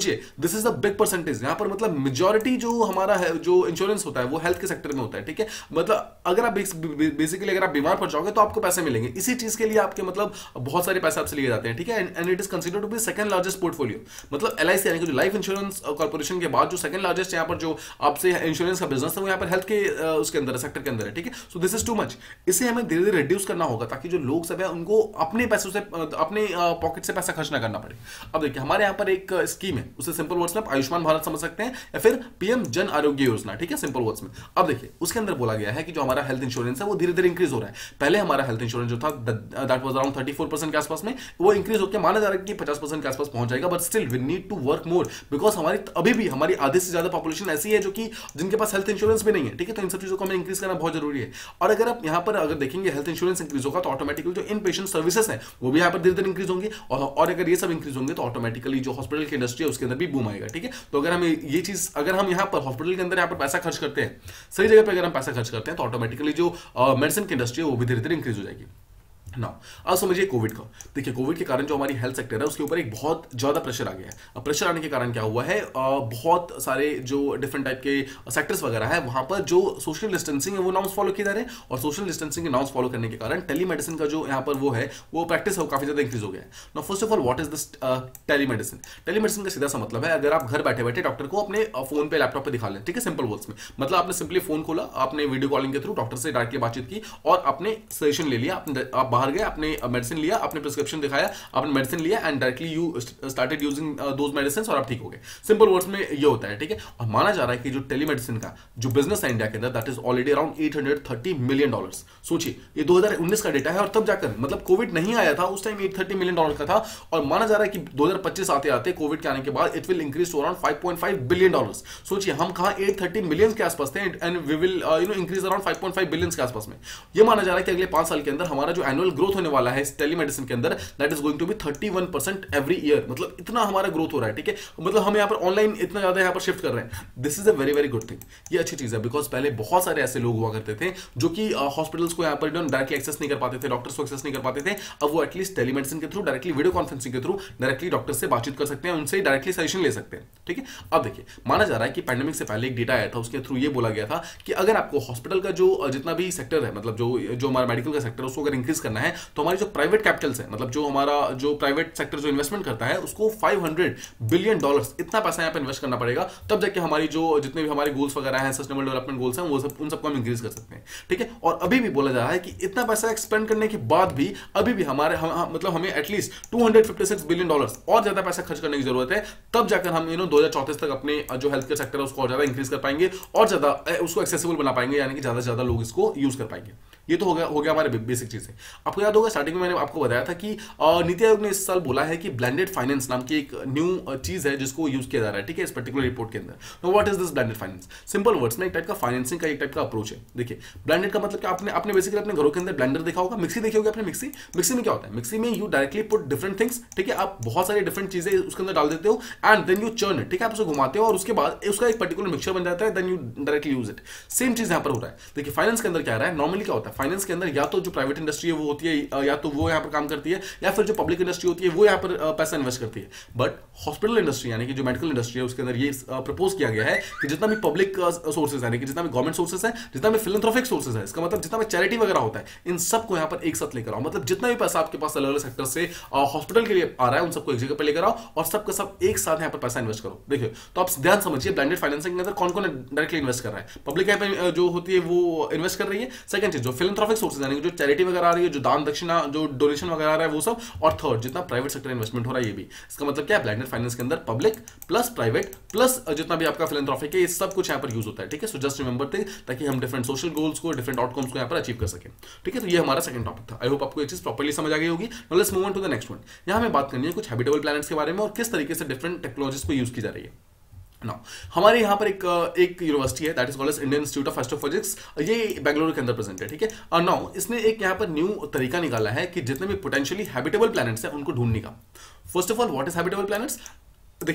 सोचिए, this is the big percentage. यहाँ पर मतलब मेजॉरिटी जो हमारा है, जो इंश्योरेंस होता है वो हेल्थ के सेक्टर में होता है, ठीक है। मतलब अगर आप बेसिकली अगर आप बीमार पड़ जाओगे तो आपको पैसे मिलेंगे, इसी चीज के लिए आपके मतलब बहुत सारे पैसे आपसे लिए जाते हैं, ठीक है। And it is considered to be second largest portfolio. मतलब LIC यानी कि जो लाइफ इंश्योरेंस कॉर्पोरेशन के बाद जो सेकंड लार्जेस्ट यहाँ पर जो आपसे इंश्योरेंस का बिजनेस है वो यहाँ पर हेल्थ के उसके अंदर सेक्टर के अंदर है, ठीक है। So this is too much. इसे हमें धीरे धीरे रिड्यूस करना होगा ताकि जो लोग सब है उनको अपने पैसों से, अपने पॉकेट से पैसा खर्च ना करना पड़े। अब देखिए हमारे यहाँ पर एक स्कीम है, उसे सिंपल वर्ड्स में आप आयुष्मान भारत समझ सकते हैं या फिर PM जन आरोग्य योजना, ठीक है, सिंपल वर्ड्स में। अब देखिए उसके अंदर बोला गया है कि जो हमारा हेल्थ इंश्योरेंस है वो धीरे धीरे इंक्रीज हो रहा है। पहले हमारा हेल्थ इंश्योरेंस जो था दैट वाज अराउंड 34% के आसपास में, वो इंक्रीज होकर माना जा रहा है कि 50% के आसपास पहुंच जाएगा। But still we need to work more because हमारी अभी भी हमारी आधे से ज्यादा पॉपुलेशन ऐसी है जो कि जिनके पास हेल्थ इंश्योरेंस भी नहीं है, ठीक है। तो इन सब चीजों को हमें इंक्रीज करना बहुत जरूरी है। और अगर आप यहाँ पर अगर देखेंगे हेल्थ इंश्योरेंस इंक्रीज होगा तो ऑटोमेटिकली जो इन पेशेंट सर्विसेज है वो भी यहाँ पर धीरे धीरे इंक्रीज होंगे, और अगर ये सब इंक्रीज होंगे तो ऑटोमेटिकली जो हॉस्पिटल की इंडस्ट्री है उसके अंदर भी बूम आएगा, ठीक है। तो अगर हमें ये चीज, अगर हम यहाँ पर हॉस्पिटल के अंदर यहाँ पर पैसा खर्च करते हैं, सही जगह पर अगर हम पैसा खर्च करते हैं तो ऑटोमेटिकली जो मेडिसिन की इंडस्ट्री है वो भी धीरे धीरे इंक्रीज हो जाएगी ना। अब समझिए कोविड का। देखिए कोविड के कारण जो हमारी हेल्थ सेक्टर है उसके ऊपर एक बहुत ज्यादा प्रेशर आ गया है। अब प्रेशर आने के कारण क्या हुआ है, बहुत सारे जो डिफरेंट टाइप के सेक्टर्स वगैरह है वहां पर जो सोशल डिस्टेंसिंग है वो नॉर्म्स फॉलो किए जा रहे हैं, और सोशल डिस्टेंसिंग के नॉर्म्स फॉलो करने के कारण टेलीमेडिसिन का जो यहाँ पर वो है वो प्रैक्टिस है वो काफी ज्यादा इंक्रीज हो गया है। Now first of all what is this telemedicine? Telemedicine का सीधा सा मतलब है अगर आप घर बैठे बैठे डॉक्टर को अपने फोन पे, लैपटॉप पे दिखा लें, ठीक है, सिंपल वर्ड्स में। मतलब आपने सिंपली फोन खोला, आपने वीडियो कॉलिंग के थ्रू डॉक्टर से डायरेक्टली बातचीत की और आपने सजेशन ले लिया, आप बाहर गए, आपने मेडिसिन लिया, आपने प्रिस्क्रिप्शन दिखाया, आपने मेडिसिन लिया and directly you started using those medicine और आप ठीक हो गए। सिंपल वर्ड्स में ये होता है, ठीक है। और माना जा रहा है कि जो टेलीमेडिसिन का जो बिजनेस है इंडिया के अंदर that is already around $830 million. सोचिए ये 2019 का डेटा है और तब जाकर मतलब कोविड नहीं आया था उस टाइम $830 मिलियन का था, और माना जा रहा है कि 2025 आते आते कोविड के आने के बाद it will increase to around $5.5 billion. सोचिए हम कहां 830 मिलियन के आसपास थे and we will increase around 5.5 billion के आसपास में। ये माना जा रहा है कि अगले 5 साल के अंदर हमारा जो एनुअल ग्रोथ होने वाला है टेलीमेडिसिन के अंदर that is going to be 31% every year. मतलब इतना हमारा ग्रोथ हो रहा है, ठीक है। मतलब हम यहाँ पर ऑनलाइन इतना ज्यादा यहाँ पर शिफ्ट कर रहे हैं। This is a very very good thing. ये अच्छी चीज है बिकॉज पहले बहुत सारे ऐसे लोग हुआ करते थे जो कि हॉस्पिटल्स को यहाँ पर डायरेक्टली एक्सेस नहीं कर पाते थे, डॉक्टर्स को एक्सेस नहीं कर पाते थे। अब वो एटलीस्ट टेलीमेडिसिन के थ्रू, डायरेक्टली वीडियो कॉन्फ्रेंसिंग के थ्रू डायरेक्टली डॉक्टर से बातचीत कर सकते हैं, उनसे डायरेक्टली सजेशन ले सकते हैं, ठीक है। अब देखिए माना जा रहा है कि पैंडेमिक से पहले एक डेटा आया था, उसके थ्रू ये बोला गया था कि अगर आपको हॉस्पिटल का जो जितना भी सेक्टर है, मतलब जो हमारा मेडिकल का सेक्टर है उसको अगर इंक्रीज करना है तो हमारी जो प्राइवेट कैपिटल्स है, मतलब जो हमारा जो प्राइवेट सेक्टर जो इन्वेस्टमेंट करता है उसको $500 बिलियन इतना पैसा यहाँ पे इन्वेस्ट करना पड़ेगा, तब जाके हमारी जो जितने भी हमारे गोल्स वगैरह हैं, सस्टेनेबल डेवलपमेंट गोल्स हैं, वो सब उन सबको हम इंक्रीज कर सकते हैं, ठीक है। और अभी भी बोला जा रहा है कि इतना पैसा एक्सपेंड करने के बाद भी अभी भी हमारे मतलब हमें एटलीस्ट $256 बिलियन और ज्यादा पैसा खर्च करने की जरूरत है, तब जाकर हम 2034 तक अपने जो हेल्थ केयर सेक्टर है उसको और ज्यादा इंक्रीज कर पाएंगे और ज्यादा उसको एक्सेसिबल बना पाएंगे, यानी कि ज्यादा से ज्यादा लोग इसको यूज कर पाएंगे। ये तो हो गया हमारे बेसिक चीजें। आपको याद होगा स्टार्टिंग में मैंने आपको बताया था कि नीति आयोग ने इस साल बोला है कि ब्लेंडेड फाइनेंस नाम की एक न्यू चीज है जिसको यूज किया जा रहा है, ठीक है, इस पर्टिकुलर रिपोर्ट के अंदर। What is this blended finance? Simple words में एक टाइप का फाइनेंसिंग का एक टाइप का अप्रोच है। देखिए ब्लेंडेड का मतलब कि आपने बेसिकली अपने घरों के अंदर ब्लेंडर देखा होगा, मिक्सी देखी होगी आपने। मिक्सी में क्या होता है? मिक्सी में you directly put different things, ठीक है, आप बहुत सारी डिफरेंट चीजें उसके अंदर डाल देते हो and then you churn it, ठीक है, आप उसे घुमाते हो और उसके बाद उसका एक पर्टिकुलर मिक्सचर बन जाता है, then you directly use it. Same चीज यहां पर हो रहा है। देखिए फाइनेंस के अंदर क्या रहा है, नॉर्मली क्या होता है फाइनेंस के अंदर, या तो जो प्राइवेट इंडस्ट्री है वो होती है, या तो वो यहाँ पर काम करती है, या फिर जो पब्लिक इंडस्ट्री होती है वो यहाँ पर पैसा इन्वेस्ट करती है। बट हॉस्पिटल इंडस्ट्री यानी कि जो मेडिकल इंडस्ट्री है उसके अंदर ये प्रपोज किया गया है कि जितना भी पब्लिक सोर्सेज यानी कि जितना भी गवर्नमेंट सोर्सेज है, जितना भी फिलैंथ्रोपिक सोर्सेज है, इसका मतलब जितना भी चैरिटी वगैरह होता है, इन सबको यहाँ पर एक साथ लेकर आओ। मतलब जितना भी पैसा आपके पास अलग अलग सेक्टर से हॉस्पिटल के लिए आ रहा है उन सबको एक जगह पर लेकर आओ और सबका सब एक साथ यहाँ पर पैसा इन्वेस्ट करो। देखिए तो आप ध्यान समझिए ब्लेंडेड फाइनेंसिंग के अंदर कौन कौन डायरेक्टली इन्वेस्ट कर रहा है। पब्लिक यहाँ पे जो होती है वो इन्वेस्ट कर रही है। सेकंड चीज जो फिलैंथ्रोपिक सोर्सेज यानी जो चैरिटी वगैरह आ रही है, जो दान दक्षिणा जो डोनेशन वगैरह आ रहा है वो सब, और थर्ड जितना प्राइवेट सेक्टर इन्वेस्टमेंट हो रहा है ये भी। इसका मतलब क्या है, ब्लेंडेड फाइनेंस के अंदर पब्लिक प्लस प्राइवेट प्लस जितना भी आपका फिलैंथ्रोपिक है ये सब कुछ यहाँ पर यूज होता है, ठीक है। सो जस्ट रिमेंबर थिंग, ताकि हम डिफरेंट सोशल गोल्स को, डिफरेंट आउटकम्स को यहाँ पर अचीव कर सकें, ठीक है। तो ये हमारा सेकंड टॉपिक था। आई होप आपको ये चीज प्रॉपर्ली समझ आ गई होगी। Now let's move on to the next one. यहाँ हमें बात करनी है कुछ हैबिटेबल प्लैनेट्स के बारे में और किस तरीके से डिफरेंट टेक्नोलॉजीज को यूज की जा रही है। नाउ हमारे यहाँ पर एक यूनिवर्सिटी है that is called as Indian institute of astrophysics, ये बेंगलुरु के अंदर प्रेजेंट है, ठीक है। और नाउ इसने एक यहाँ पर न्यू तरीका निकाला है कि जितने भी पोटेंशियली हैबिटेबल प्लैनेट्स हैं उनको ढूंढने का। First of all what is habitable planets? देखिए अर्थ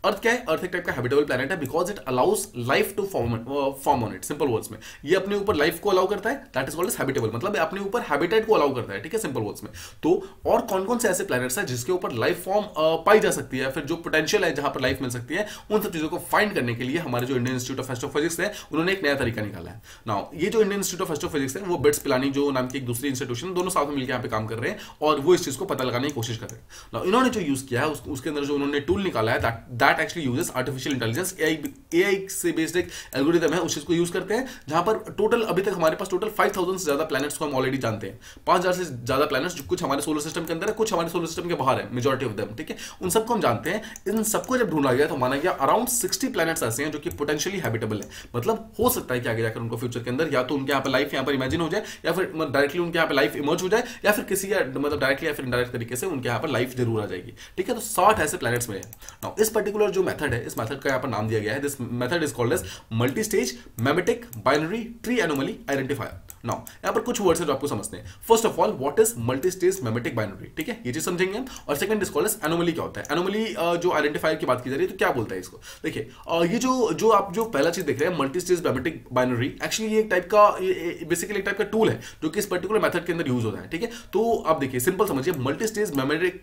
अर्थ क्या है? अर्थ एक टाइप का हैबिटेबल प्लैनेट है because it allows life to form on it. Simple words में ये अपने ऊपर लाइफ को अलाउ करता है, that is called as habitable, मतलब अपने ऊपर हैबिटेट को अलाउ करता है, ठीक है, सिंपल वर्ड्स में। तो और कौन कौन से ऐसे प्लैनेट्स हैं जिसके ऊपर लाइफ फॉर्म पाई जा सकती है, फिर जो पोटेंशियल है जहां पर लाइफ मिल सकती है, उन सब चीजों को फाइंड करने के लिए हमारे जो इंडियन इंस्टीट्यूट ऑफ एस्ट्रोफिजिक्स है उन्होंने एक नया तरीका निकाला है। नाउ ये जो इंडियन इंस्टीट्यूट ऑफ एस्ट्रोफिजिक्स है वो बिट्स पिलानी जो नाम की एक दूसरी इंस्टीट्यूशन, दोनों साथ में मिलकर यहाँ पे काम कर रहे हैं और वो इस चीज को पता लगाने की कोशिश कर रहे हैं। नाउ इन्होंने जो यूज किया है उसके अंदर जो उन्होंने टूल निकाला है that actually uses artificial intelligence, AI से बेस्ड एक एल्गोरिथम है, उस चीज को यूज करते हैं जहां पर टोटल अभी तक हमारे पास टोटल 5000 से ज्यादा प्लैनेट्स को हम ऑलरेडी जानते हैं। 5000 से ज्यादा प्लैनेट्स जो कुछ हमारे सोलर सिस्टम के अंदर है, कुछ हमारे सोलर सिस्टम के बाहर है, मेजॉरिटी ऑफ देम, ठीक है, उन सबको हम जानते हैं। इन सबको जब ढूंढा गया तो माना गया अराउंड 60 प्लैनेट्स ऐसे हैं जो कि पोटेंशियली हैबिटेबल है, मतलब हो सकता है कि आगे जाकर उनको फ्यूचर के अंदर या तो उनके यहाँ पे लाइफ यहाँ पर इमेजिन हो जाए या फिर डायरेक्टली उनके यहाँ पे लाइफ इमर्ज हो जाए या फिर किसी मतलब डायरेक्टली या फिर इनडायरेक्ट तरीके से उनके यहाँ पर लाइफ जरूर आ जाएगी, ठीक है। तो 60 ऐसे प्लैनेट्स में है। नाउ इस पर्टिकुलर जो मेथड है, इस मेथड का यहाँ पर नाम दिया गया है, this method is called as multi stage memetic binary tree anomaly identifier. Now यहाँ पर कुछ वर्ड्स है जो आपको समझते हैं। First of all what is multi stage memetic binary, ठीक है, ये चीज समझेंगे हम। और second is called as anomaly. क्या होता है एनोमली? जो आइडेंटिफायर की बात की जा रही है तो क्या बोलता है इसको? देखिए ये जो आप जो पहला चीज देख रहे हैं multi stage memetic binary, actually ये एक टाइप का बेसिकली एक टाइप का टूल है जो कि इस पर्टिकुलर मेथड के अंदर यूज होता है, ठीक है। तो आप देखिए सिंपल समझिए, मल्टी स्टेज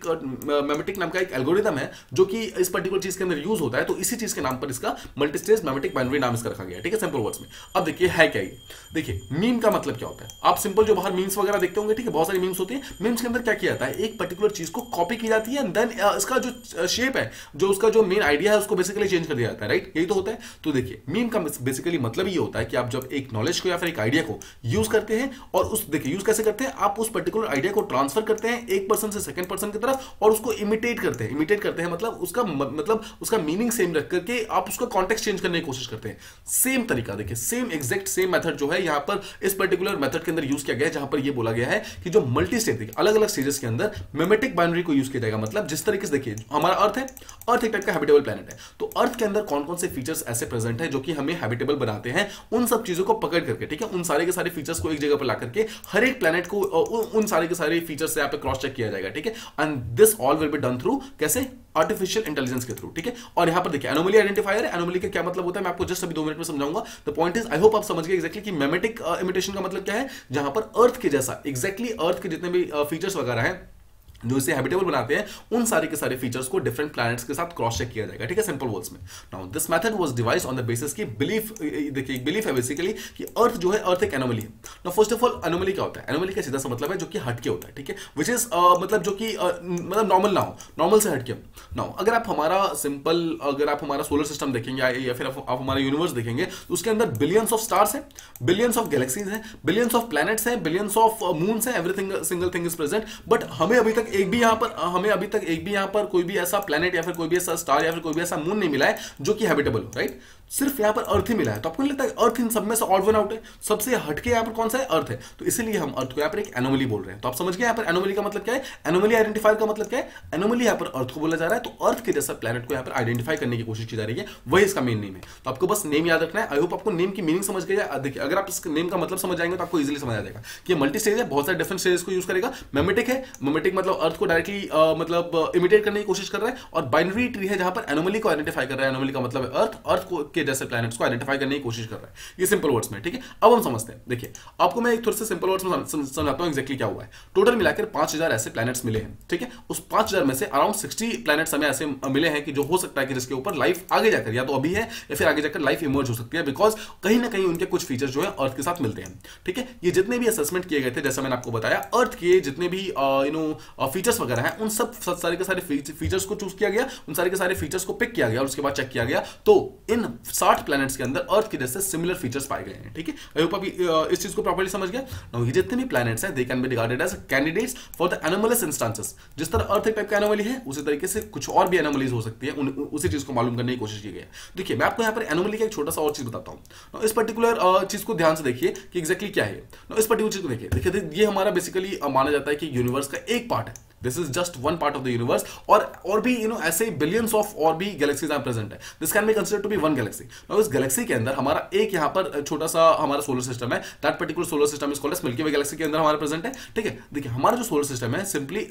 मेमेटिक नाम का एक एल्गोरिथम है जो कि इस पर्टिकुलर चीज के अंदर यूज होता है, तो इसी चीज के नाम पर इसका मल्टी स्टेज मेमेटिक बाइनरी नाम इसका रखा गया है, ठीक है, सिंपल वर्ड्स में। अब देखिए है क्या ये, देखिए मीम का मतलब क्या होता है? आप सिंपल जो बाहर मीम्स वगैरह देखते होंगे, ठीक है, बहुत सारी मीम्स होती है। मीम्स के अंदर क्या किया जाता है, एक पर्टिकुलर चीज को कॉपी की जाती है, देन इसका जो शेप है, जो उसका जो मेन आइडिया है उसको बेसिकली चेंज कर दिया जाता है, राइट, यही तो होता है। तो देखिए मीम का बेसिकली मतलब ये होता है कि आप जब एक नॉलेज को या फिर एक आइडिया को यूज करते हैं और उस देखिए यूज कैसे करते हैं, आप उस पर्टिकुलर आइडिया को ट्रांसफर करते हैं एक पर्सन से सेकंड पर्सन की तरफ और उसको इमिटेट करते हैं। इमिटेट करते हैं मतलब उसका मीनिंग सेम रख करके आप उसका कॉन्टेक्स्ट चेंज करने की कोशिश करते हैं। सेम तरीका देखिए, सेम एग्जैक्ट सेम मेथड जो है यहाँ पर इस पर्टिकुलर मेथड के अंदर यूज किया गया है, जहां पर ये बोला गया है कि जो मल्टी स्टेज देखिए अलग अलग स्टेजेस के अंदर मेमेटिक बाइनरी को यूज किया जाएगा। मतलब जिस तरीके से देखिए हमारा अर्थ है, अर्थ एक टाइप का हैबिटेबल प्लैनेट है, तो अर्थ के अंदर कौन कौन से फीचर्स ऐसे प्रेजेंट है जो कि हमें हैबिटेबल बनाते हैं, उन सब चीजों को पकड़ करके, ठीक है, उन सारे के सारे फीचर्स को एक जगह पर ला करके हर एक प्लैनेट को उन सारे के सारे फीचर्स से यहाँ पे क्रॉस चेक किया जाएगा, ठीक है। And this all will be done through कैसे? आर्टिफिशियल इंटेलिजेंस के थ्रू, ठीक है। और यहां पर देखिए एनोमली आइडेंटिफायर है। एनोमली का क्या मतलब होता है मैं आपको जस्ट अभी 2 मिनट में समझाऊंगा। The point is, I hope आप समझ गए एक्जैक्टली कि मेमेटिक इमिटेशन का मतलब क्या है, जहां पर अर्थ के जैसा एक्जैक्टली अर्थ के जितने भी फीचर्स वगैरह हैं जो इसे हैबिटेबल बनाते हैं, उन सारे के सारे फीचर्स को डिफरेंट प्लैनेट्स के साथ क्रॉस चेक किया जाएगा, ठीक है, सिंपल वर्ड्स में। Now this method was devised on the basis की बिलीफ, देखिए एक बिलीफ है बेसिकली कि अर्थ जो है, अर्थ एक एनोमली है। Now first of all anomaly क्या होता है? एनोमली का सीधा सा मतलब है जो कि हटके होता है, ठीक है, विच इज मतलब जो कि मतलब नॉर्मल ना हो, नॉर्मल से हटके। नाउ अगर आप हमारा सिंपल, अगर आप हमारा सोलर सिस्टम देखेंगे या फिर आप हमारा यूनिवर्स देखेंगे तो उसके अंदर बिलियंस ऑफ स्टार्स हैं, बिलियंस ऑफ गैलेक्सीज हैं, बिलियंस ऑफ प्लैनेट्स हैं, बिलियंस ऑफ मून्स हैं, everything single thing is present. But हमें अभी तक एक भी यहाँ पर कोई भी ऐसा प्लैनेट या फिर कोई भी ऐसा स्टार या फिर कोई भी ऐसा मून नहीं मिला है जो कि हैबिटेबल हो, राइट। सिर्फ यहाँ पर अर्थ ही मिला है। तो आपको नहीं लगता है अर्थ इन सब में से ऑड वन आउट है? सबसे हटके यहाँ पर कौन सा है? अर्थ है। तो इसीलिए हम अर्थ को यहाँ पर एक एनोमली बोल रहे हैं। तो आप समझ गए यहाँ पर एनोमली का मतलब क्या है, एनोमली आइडेंटिफायर का मतलब क्या है? एनोमली यहाँ पर अर्थ को बोला जा रहा है, तो अर्थ के जैसा प्लैनेट को यहाँ पर आइडेंटिफाई करने की कोशिश की जा रही है, वही इसका मेन नेम है। तो आपको बस नेम याद रखना है। आई होप आपको नेम की मीनिंग समझ गया। देखिए अगर आप इस नेम का मतलब समझ जाएंगे तो आपको इजीली समझ आ जाएगा कि मल्टी स्टेज है, बहुत सारे डिफरेंट स्टेजेस को यूज करेगा। मेमेटिक है, मेमेटिक मतलब अर्थ को डायरेक्टली मतलब इमिटेट करने की कोशिश कर रहा है, और बाइनरी ट्री है जहां पर एनोमली को आइडेंटिफाई कर रहा है। एनोमली का मतलब है अर्थ, अर्थ के जैसे प्लैनेट्स को आइडेंटिफाई करने की कोशिश कर रहा है। ये सिंपल वर्ड्स में, ठीक है। अब हम समझते हैं। देखिए आपको मैं एक थोड़े से सिंपल वर्ड्स में समझाता हूं एक्जैक्टली क्या हुआ है। टोटल मिलाकर 5000 ऐसे प्लैनेट्स मिले हैं, ठीक है। उस 5000 में से अराउंड 60 प्लैनेट्स हमें ऐसे मिले हैं कि जो हो सकता है कि जिसके ऊपर लाइफ आगे जाकर या तो अभी है या फिर आगे जाकर लाइफ इमर्ज हो सकती है, बिकॉज कहीं ना कहीं उनके कुछ फीचर्स जो है अर्थ के साथ मिलते हैं, ठीक है। ये जितने भी असेसमेंट किए गए थे, जैसा मैंने आपको बताया, अर्थ के जितने भी फीचर्स वगैरह हैं, उन सब सारे के सारे फीचर्स को चूज किया गया, उन सारे के सारे फीचर्स को पिक किया गया और उसके बाद चेक किया गया, तो इन 60 प्लैनेट्स के अंदर अर्थ के जैसे सिमिलर फीचर्स पाए गए हैं, ठीक है। आई होप अभी इस चीज को प्रॉपर्ली समझ गया। नाउ ये जितने भी प्लैनेट्स हैं, they can be regarded as candidates for the anomalous instances. जिस तरह अर्थ एक टाइप का एनोमली है, उसी तरीके से कुछ और भी एनोमलीज हो सकती है, उसी चीज को मालूम करने की कोशिश की गई है। देखिए मैं आपको यहाँ पर एनोमली का एक छोटा सा और चीज बताता हूँ। इस पर्टिकुलर चीज को ध्यान से देखिए कि एग्जैक्टली क्या है। इस पर्टिकुलर चीज को देखिए, ये हमारा बेसिकली माना जाता है कि यूनिवर्स का एक पार्ट है, this is just one part of the universe, और भी ऐसे बिलियंस ऑफ और भी गैलेक्सीज यहाँ प्रेजेंट है. This can be consider to be one galaxy. Now इस गैलेक्सी के अंदर हमारा एक यहाँ पर छोटा सा हमारा सोलर सिस्टम है. That particular solar system is called as milky way galaxy के अंदर हमारा प्रेजेंट है. ठीक है, देखिए हमारा जो सोलर सिस्टम है simply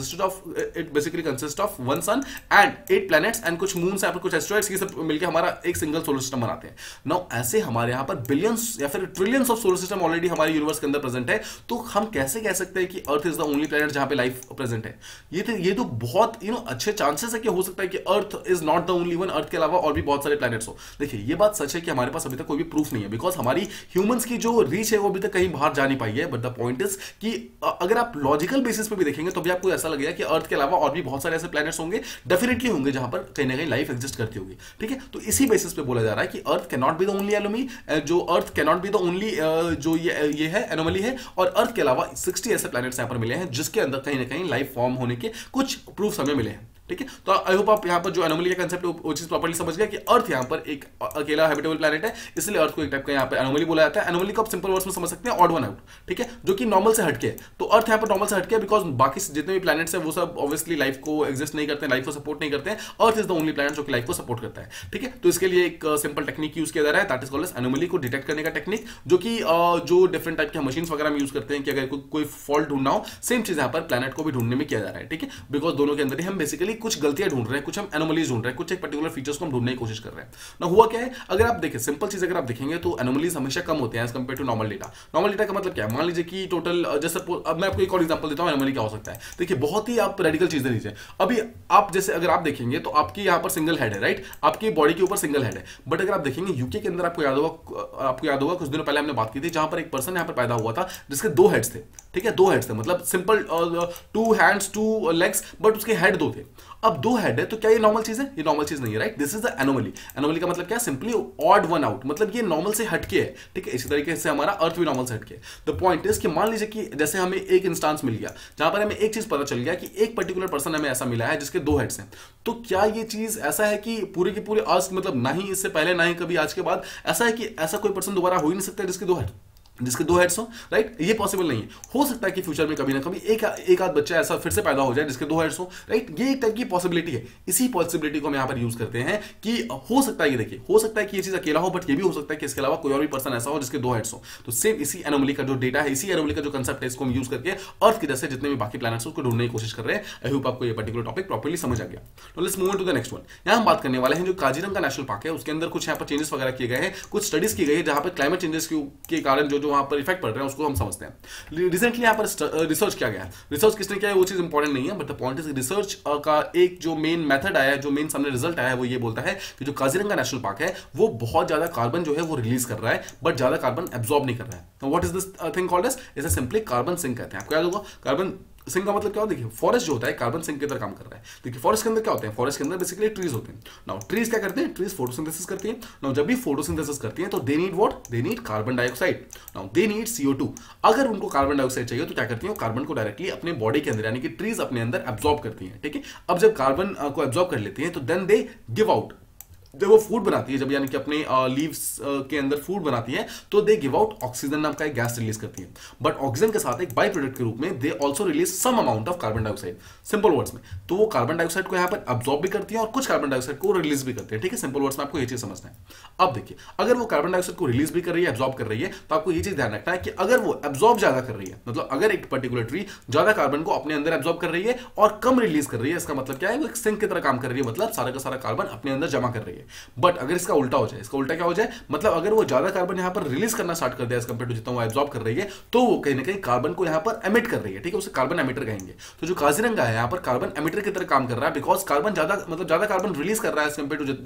it basically consist of one sun and 8 planets and कुछ मून्स या फिर कुछ एस्ट्रॉइड्स, ये सब मिलकर हमारा एक सिंगल सोलर सिस्टम बनाते हैं. नाउ ऐसे हमारे यहाँ पर बिलियंस या फिर trillions of solar system already हमारे यूनिवर्स के अंदर प्रेजेंट है. तो हम कैसे कह सकते हैं कि earth is the only planet जहां पे लाइफ प्रेजेंट है? ये तो बहुत अच्छे चांसेस है कि हो सकता है कि earth is not the only one, earth के अलावा और भी बहुत सारे प्लैनेट्स हो. देखिए ये बात सच है कि हमारे पास अभी तक कोई भी प्रूफ नहीं है, बिकॉज हमारी ह्यूमंस की जो रीच है वो अभी तक कहीं बाहर जा नहीं पाई है. बट द पॉइंट इज कि अगर आप लॉजिकल बेसिस पे भी देखेंगे तो भी आपको ऐसा लगेगा कि अर्थ के अलावा और भी बहुत सारे ऐसे प्लैनेट्स होंगे, डेफिनेटली होंगे, जहां पर कहीं ना कहीं लाइफ एग्जिस्ट करती होगी. ठीक है, तो इसी बेसिस पे बोला जा रहा है कि earth can not be the only anomaly, जो earth can not be the only जो ये है एनोमली है, और अर्थ के अलावा 60 ऐसे प्लैनेट्स यहां पर मिले हैं जिसके अंदर कहीं ना कहीं लाइफ फॉर्म होने के कुछ प्रूफ हमें मिले हैं. ठीक है, तो आई होप आप यहाँ पर जो एनोमली का कंसेप्ट वो चीज प्रॉपर्ली समझ गया कि अर्थ यहाँ पर एक अकेला हैबिटेबल प्लैनेट है, इसलिए अर्थ को एक टाइप का यहाँ पर एनोमली बोला जाता है. एनोमली को आप सिंपल वर्ड्स में समझ सकते हैं ऑड वन आउट. ठीक है, जो कि नॉर्मल से हटके है. तो अर्थ यहाँ पर नॉर्मल से हटके है बिकॉज बाकी जितने भी प्लैनेट्स हैं वो सब ऑब्वियसली लाइफ को एग्जिस्ट नहीं करते हैं, लाइफ को सपोर्ट नहीं करते हैं. Earth is the only planet जो कि लाइफ को सपोर्ट करता है. ठीक है, तो इसके लिए एक सिंपल टेक्निक यूज किया जा रहा है, that is called as anomaly को डिटेक्ट करने का टेक्निक, जो कि जो डिफरेंट टाइप के मशीन्स वगैरह में यूज करते हैं कि अगर कोई फॉल्ट ढूंढना हो, सेम चीज यहाँ पर प्लैनेट को भी ढूंढने में किया जा रहा है. ठीक है, बिकॉज दोनों के अंदर ही हम बेसिकली कुछ गलतियां ढूंढ रहे हैं, कुछ हम एनोमलीज ढूंढ रहे हैं, कुछ एक पर्टिकुलर फीचर्स को हम ढूंढने की कोशिश कर रहे हैं. ना हुआ क्या है, अगर आप देखें सिंपल चीज अगर आप देखेंगे तो एनोमलीज हमेशा कम होते हैं as compare to normal data. Normal data का मतलब क्या है, मान लीजिए कि टोटल जैसे अब मैं आपको एक और एग्जांपल देता हूं एनोमली क्या हो सकता है. देखिए बहुत ही आप रेडिकल चीजें लीजिए. अभी आप जैसे अगर आप देखेंगे तो आपकी यहाँ पर सिंगल हेड है, राइट, आपकी बॉडी के ऊपर सिंगल हेड है. बट अगर आप देखेंगे यूके के अंदर आपको याद होगा कुछ दिनों पहले हमने बात की थी जहां पर एक पर्सन यहाँ पर पैदा हुआ था जिसके 2 हेड्स थे. ठीक है, 2 हेड्स थे, मतलब सिंपल 2 हैंड्स 2 लेग्स, बट उसके हेड 2 थे. अब 2 हेड है तो क्या ये नॉर्मल चीज है? ये नॉर्मल चीज नहीं है, right. This is the anomaly. Anomaly का मतलब क्या, सिंपली ऑड वन आउट, मतलब ये नॉर्मल से हटके है. ठीक है, इसी तरीके से हमारा अर्थ भी नॉर्मल से हटके है. द पॉइंट इज कि मान लीजिए कि जैसे हमें एक इंस्टांस मिल गया जहां पर हमें एक चीज पता चल गया कि एक पर्टिकुलर पर्सन हमें ऐसा मिला है जिसके 2 हेड्स हैं. तो क्या ये चीज ऐसा है कि पूरे के पूरे आज मतलब ना ही इससे पहले ना ही कभी आज के बाद ऐसा है कि ऐसा कोई पर्सन दोबारा हो ही नहीं सकता जिसके 2 हेड्स हो, राइट. ये पॉसिबल नहीं है. हो सकता है कि फ्यूचर में कभी ना कभी एक आध बच्चा ऐसा फिर से पैदा हो जाए जिसके 2 हेड्स हो, राइट. ये एक टाइप की पॉसिबिलिटी है. इसी पॉसिबिलिटी को हम यहाँ पर यूज करते हैं कि हो सकता है, ये देखिए, हो सकता है कि ये चीज अकेला हो, बट ये भी हो सकता है कि इसके अलावा कोई और भी पर्सन ऐसा हो जिसके 2 हेड्स हो. तो सेम इसी एनोमली का जो डेटा है, इसी एनोमली का जो कंसेप्ट है, इसको हम यूज करके अर्थ के जैसे जितने भी बाकी प्लैनेट्स उसको ढूंढने की कोशिश कर रहे हैं. आई होप आपको ये पर्टिकुलर टॉपिक प्रॉपर्ली समझ आ गया. तो let's move on to the next one. यहाँ हम बात करने वाले हैं जो काजीरंगा नेशनल पार्क है उसके अंदर कुछ यहाँ पर चेंजेस वगैरह किए गए हैं, कुछ स्टडीज की गई है जहां पर क्लाइमेट चेंजेस के कारण जो वहां पर इफेक्ट पड़ रहे हैं उसको हम समझते हैं. रिसेंटली यहाँ पर रिसर्च किया गया है. रिसर्च किसने किया है वो चीज इंपॉर्टेंट नहीं है, but the point is research का एक जो मेन मेथड आया है, जो मेन सामने रिजल्ट आया है वो ये बोलता है कि जो काजीरंगा नेशनल पार्क है वो बहुत ज्यादा कार्बन जो है वो रिलीज कर रहा है, बट ज्यादा कार्बन एब्जॉर्ब नहीं कर रहा है. What is this thing called as, इसे सिंपली कार्बन सिंक कहते हैं. आपको याद होगा कार्बन सिंक का मतलब क्या होता है? देखिए फॉरेस्ट जो होता है कार्बन सिंक की तरह काम कर रहा है. देखिए फॉरेस्ट के अंदर क्या होते हैं, फॉरेस्ट के अंदर बेसिकली ट्रीज होते हैं. नाउ ट्रीज क्या करते हैं, ट्रीज फोटोसिंथेसिस करती हैं. नाउ जब भी फोटोसिंथेसिस करती हैं तो they need what, they need carbon dioxide. Now they need CO2. अगर उनको कार्बन डाइऑक्साइड चाहिए तो क्या करती हैं, कार्बन को डायरेक्टली अपने बॉडी के अंदर यानी कि ट्रीज अपने अंदर एब्जॉर्ब करती हैं. ठीक है, अब जब कार्बन को एब्जॉर्ब कर लेती हैं तो देन दे गिव आउट. जब वो फूड बनाती है, जब यानी कि अपने लीव्स के अंदर फूड बनाती है तो दे गिव आउट ऑक्सीजन नाम का एक गैस रिलीज करती है. बट ऑक्सीजन के साथ एक बाई प्रोडक्ट के रूप में they also release some amount of carbon dioxide. Simple words में तो वो कार्बन डाइऑक्साइड को यहाँ पर अब्जॉर्ब भी करती है और कुछ कार्बन डाइऑक्साइड को रिलीज भी करती है. ठीक है, सिंपल वर्ड्स में आपको ये चीज समझना है. अब देखिए अगर वो कार्बन डाइऑक्साइड को रिलीज भी कर रही है, एब्जॉर्ब कर रही है, तो आपको ये चीज ध्यान रखना है कि अगर वो एब्जॉर्ब ज्यादा कर रही है, मतलब अगर एक पर्टिकुलर ट्री ज्यादा कार्बन को अपने अंदर एब्जॉर्ब कर रही है और कम रिलीज कर रही है, इसका मतलब क्या है, वो एक सिंक की तरह काम कर रही है, मतलब सारा का सारा कार्बन अपने अंदर जमा कर रही है. बट अगर इसका उल्टा हो जाए, इसका उल्टा क्या हो जाए, मतलब अगर वो ज्यादा कार्बन यहां पर रिलीज करना स्टार्ट कर दिया एज कंपेयर टू जितना वो एब्जॉर्ब कर रही है, तो वो कहीं ना कहीं कार्बन को यहां पर एमिट कर रही है. ठीक है, उसे कार्बन एमिटर कहेंगे. तो जो काजीरंगा है यहां पर कार्बन एमिटर की तरह काम कर रहा है, बिकॉज कार्बन ज्यादा मतलब ज्यादा कार्बन रिलीज कर रहा है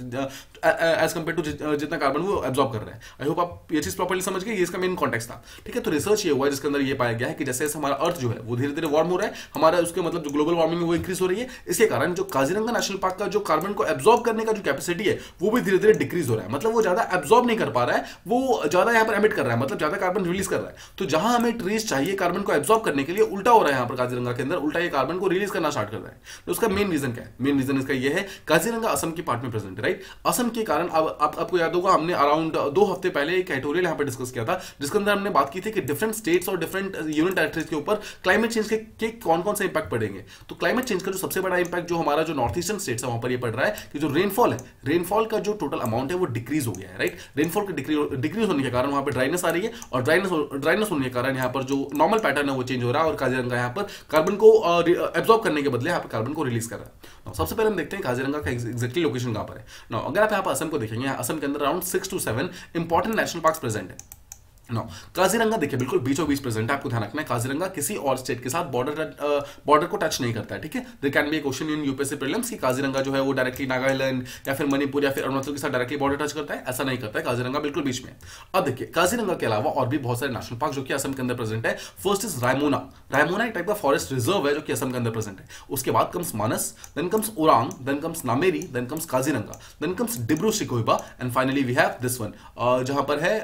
एज कंपेयर टू जितना कार्बन वो एब्जॉर्ब कर रहा है. आई होप आप ये चीज प्रॉपर्ली समझ गए, ये इसका मेन कॉन्टेक्स्ट था. ठीक है, तो रिसर्च ये हुआ है जिसके अंदर ये पाया गया है कि जैसे जैसे हमारा अर्थ जो है वो धीरे धीरे वार्म हो रहा है, हमारा उसके मतलब जो ग्लोबल वार्मिंग है वो इंक्रीज हो रही है. इसके कारण जो काजीरंगा नेशनल पार्क का जो कार्बन को एब्जॉर्ब करने का जो कैपेसिटी है वो भी धीरे धीरे डिक्रीज हो रहा है, मतलब वो ज्यादा एब्जॉर्ब नहीं कर पा रहा है, वो ज्यादा यहाँ पर एमिट कर रहा है, मतलब ज्यादा कार्बन रिलीज कर रहा है। तो जहां हमें ट्रीज चाहिए कार्बन को एब्जॉर्ब करने के लिए, उल्टा हो रहा है यहाँ पर काजीरंगा के अंदर, उल्टा ये कार्बन को रिलीज करना स्टार्ट कर रहा है। तो उसका मेन रीजन क्या है? मेन रीजन इसका ये है, काजीरंगा असम की पार्ट में प्रेजेंट है, राइट। असम के कारण अब आपको याद होगा हमने अराउंड 2 हफ्ते पहले एक एडिटोरियल यहाँ पे डिस्कस किया था, जिसके अंदर हमने बात की थी कि डिफरेंट स्टेट्स और डिफरेंट यूनियन टेरिटरीज के ऊपर क्लाइमेट चेंज के कौन कौन से इंपैक्ट पड़ेंगे। तो क्लाइमेट चेंज का जो सबसे बड़ा इंपैक्ट जो हमारा जो नॉर्थ ईस्टर्न स्टेट्स है वहां पर ये पड़ रहा है कि जो रेनफॉल है, रेनफॉल का जो टोटल अमाउंट है वो डिक्रीज हो गया है, राइट। रेनफॉल के डिक्रीज होने के कारण वहां पर ड्राइनेस आ रही है, और ड्राइनेस होने के कारण यहाँ पर जो नॉर्मल पैटर्न है वो चेंज हो रहा है, और काजीरंगा यहाँ पर कार्बन को एब्जॉर्ब करने के बदले यहाँ पर कार्बन को रिलीज कर रहा है। सबसे पहले हम देखते हैं काजीरंगा का एग्जैक्टली लोकेशन कहां पर है। नाउ अगर आप यहाँ पर असम को देखेंगे, असम के अंदर around 6 to 7 important national parks present है। नो काजीरंगा देखिए बिल्कुल बीचों बीच प्रेजेंट है, आपको ध्यान रखना है काजीरंगा किसी और स्टेट के साथ बॉर्डर को टच नहीं करता है, ठीक है। There can be a question in UPSC prelims कि काजीरंगा जो है वो डायरेक्टली नागालैंड या फिर मणिपुर या फिर अरुणाचल के साथ डायरेक्टली बॉर्डर टच करता है, ऐसा नहीं करता है, काजीरंगा बिल्कुल बीच में। अब देखिए काजीरंगा के अलावा और भी बहुत सारे नेशनल पार्क जो कि असम के अंदर प्रेजेंट है। First is Raimona. रायमोना एक टाइप का फॉरेस्ट रिजर्व है जो कि असम के अंदर प्रेजेंट है। उसके बाद comes Manas, then comes Orang, then comes Nameri, then comes Kaziranga, then comes Dibru Saikhowa, and finally we have this one जहां पर है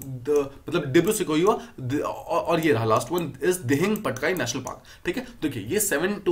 मतलब डिब्रू सिकोइबा, और ये रहा last one is Dihing Patkai national park, ठीक है। देखिए ये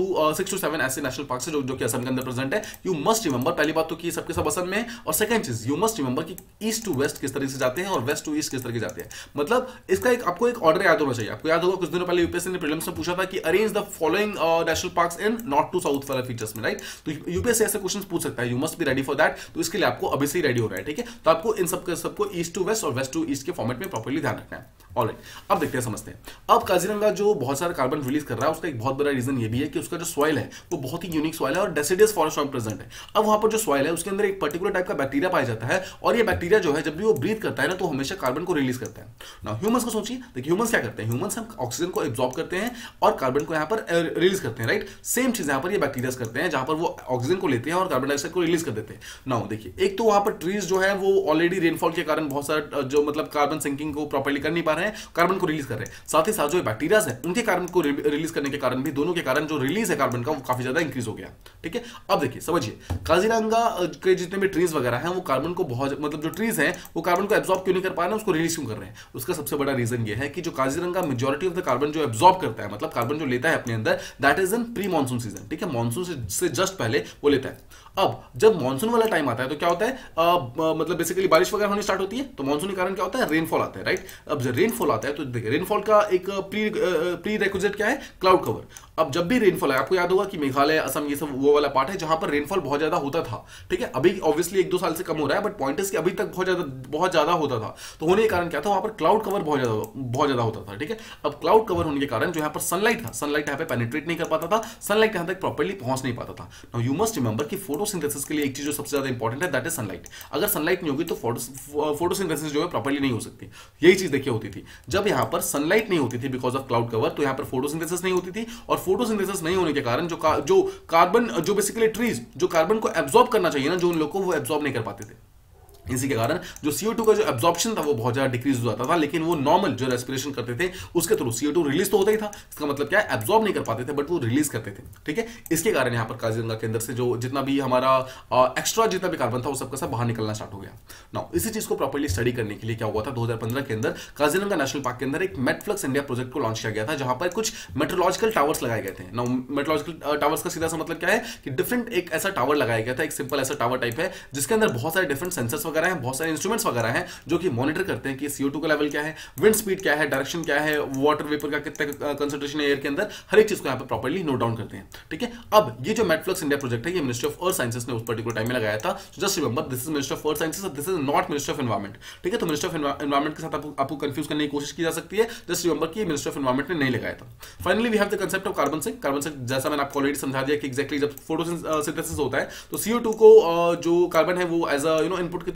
6 to 7 ऐसे नेशनल पार्क है जो कि असम के अंदर प्रेजेंट है। यू मस्ट रिमेंबर, पहली बात तो कि सबके सब असम में है, और सेकंड चीज यू मस्ट रिमेंबर कि ईस्ट टू वेस्ट किस तरह से जाते हैं और वेस्ट टू ईस्ट किस तरह के जाते हैं। मतलब इसका एक आपको एक ऑर्डर याद होना चाहिए। आपको याद होगा कुछ दिनों पहले यूपीएससी ने प्रीलिम्स में पूछा था कि arrange the following national parks in north to south वाला फीचर्स में, राइट। तो यूपीएससी ऐसे क्वेश्चन पूछ सकता है, you must be ready for that. तो इसके लिए आपको अभी से ही रेडी हो रहा है, ठीक है। तो आपको इन सबको ईस्ट टू वेस्ट और वेस्ट टू ईस्ट के फॉर्मेट में प्रॉपर्ली ध्यान रखना है। ऑलराइट, अब देखते हैं, समझते हैं। अब काजीरंगा जो बहुत सारा कार्बन रिलीज कर रहा है उसका एक बहुत बड़ा रीजन ये भी है कि उसका जो सॉइल है वो बहुत ही यूनिक सॉइल है और डेसिडियस फॉरेस्ट में प्रेजेंट है। अब वहां पर जो सॉइल है उसके अंदर एक पर्टिकुलर टाइप का बैक्टीरिया पाया जाता है, और ये बैक्टीरिया जो है जब भी वो ब्रीथ करता है ना तो हमेशा कार्बन को रिलीज करता है। ना ह्यूमंस को सोचिए, देखिए ह्यूमंस क्या करते हैं, ह्यूमंस हम ऑक्सीजन को एब्जॉर्ब करते हैं और कार्बन को यहाँ पर रिलीज करते हैं, राइट। सेम चीज यहाँ पर ये बैक्टीरिया करते हैं, जहां पर वो ऑक्सीजन को लेते हैं और कार्बन डाइऑक्साइड को रिलीज कर देते हैं। नाउ देखिए, एक तो वहां पर ट्रीज जो है वो ऑलरेडी रेनफॉल के कारण बहुत सारा जो मतलब कार्बन सिंकिंग को प्रॉपर्ली कर नहीं पा रहे हैं, कार्बन को रिलीज कर रहे हैं। साथ ही साथ जो बैक्टीरिया है उनके कार्बन को रिलीज करने के कारण भी, दोनों के कारण जो रिलीज है कार्बन का वो काफी ज्यादा इंक्रीज हो गया, ठीक है। अब देखिए समझिए, काजीरंगा के जितने भी ट्रीज वगैरह हैं वो कार्बन को बहुत मतलब जो ट्रीज हैं वो कार्बन को एब्जॉर्ब क्यों नहीं कर पा रहे हैं, उसको रिलीज क्यों कर रहे हैं। उसका सबसे बड़ा रीजन ये है कि जो Kaziranga majority of the carbon जो एब्जॉर्ब करता है, मतलब कार्बन जो लेता है अपने अंदर, that is in pre monsoon season, ठीक है। मानसून से जस्ट पहले वो लेता है। अब जब मानसून वाला टाइम आता है तो क्या होता है, मतलब बेसिकली बारिश वगैरह होनी स्टार्ट होती है, तो मानसून के कारण क्या होता है, रेनफॉल आता है, राइट। अब जब रेनफॉल आता है तो देखिए रेनफॉल का एक प्री रिक्विजिट क्या है, क्लाउड कवर। अब जब भी रेनफॉल है, आपको याद होगा कि मेघालय, असम, ये सब वो वाला पार्ट है जहां पर रेनफॉल बहुत ज्यादा होता था, ठीक है। अभी ऑब्वियसली 1-2 साल से कम हो रहा है, बट पॉइंट इज कि अभी तक बहुत ज्यादा होता था। तो होने के कारण क्या था, वहां पर क्लाउड कवर बहुत ज्यादा होता था, ठीक है। अब क्लाउड कवर होने के कारण जो यहाँ पर सनलाइट था, सनलाइट यहाँ पे पेनिट्रेट नहीं कर पाता था, सनलाइट यहाँ तक प्रॉपर्ली पहुंच नहीं पाता था। नाउ यू मस्ट रिमेंबर कि फोटोसिंथेसिस के लिए एक चीज जो सबसे ज्यादा इंपॉर्टेंट है, दैट इज सनलाइट। अगर सनलाइट नहीं होगी तो फोटोसिंथेसिस जो है प्रॉपर्ली नहीं हो सकती। यही चीज देखिए होती थी, जब यहाँ पर सनलाइट नहीं होती थी बिकॉज ऑफ क्लाउड कवर, तो यहाँ पर फोटोसिंथेसिस नहीं होती थी, और फोटोसिंथेसिस नहीं होने के कारण जो कार्बन जो बेसिकली ट्रीज जो कार्बन को एब्जॉर्ब करना चाहिए ना, जो उन लोगों को वो एब्जॉर्ब नहीं कर पाते थे। इसी के कारण जो CO2 का जो एब्जॉर्प्शन था वो बहुत ज्यादा डिक्रीज हो जाता था, लेकिन वो नॉर्मल जो रेस्पिरेशन करते थे उसके थ्रू CO2 रिलीज तो होता ही था। इसका मतलब क्या है, एब्जॉर्ब नहीं कर पाते थे बट वो रिलीज करते थे, ठीक है। इसके कारण यहाँ पर काजीरंगा के अंदर से जो जितना भी हमारा एक्स्ट्रा जितना भी कार्बन था वो सबका सब बाहर निकलना स्टार्ट हो गया। नाउ इसी चीज को प्रॉपर्ली स्टडी करने के लिए क्या हुआ था, 2015 के अंदर काजीरंगा नेशनल पार्क के अंदर एक मेटफ्लक्स इंडिया प्रोजेक्ट को लॉन्च किया गया था, जहां पर कुछ मेट्रोलॉजिकल टावर्स लगाए गए थे। नाउ मेट्रोलॉजिकल टावर्स का सीधा सा मतलब क्या है कि डिफरेंट एक ऐसा टावर लगाया गया था, एक सिंपल ऐसा टावर टाइप है जिसके अंदर बहुत सारे डिफरेंट सेंसर्स वगैरह हैं, बहुत सारे इंस्ट्रूमेंट्स वगैरह हैं जो कि मॉनिटर करते हैं कि CO2 का लेवल क्या है, विंड स्पीड क्या है, डायरेक्शन क्या है, वाटर वेपर का कितना कंसंट्रेशन है एयर के अंदर, हर एक चीज को यहाँ पे प्रॉपर्ली नोट डाउन करते हैं, ठीक है। अब ये जो मेटफ्लक्स इंडिया प्रोजेक्ट है ये मिनिस्ट्री ऑफ अर्थ साइंसेस ने उस पर्टिकुलर टाइम में लगाया था। Just remember this is ministry of earth sciences, this is not ministry of environment, ठीक है। तो मिनिस्ट्री ऑफ एनवायरमेंट के साथ आपको कंफ्यूज करने की कोशिश की जा सकती है। जस्ट रिमेंबर कि मिनिस्ट्री ऑफ एनवायरमेंट ने नहीं लगाया था। Finally we have the concept of carbon sink. Carbon sink जैसा मैंने आपको ऑलरेडी समझा दिया कि एग्जैक्टली जब फोटोसिंथेसिस होता है तो CO2 को जो कार्बन है वो एज अ इनपुट की तरह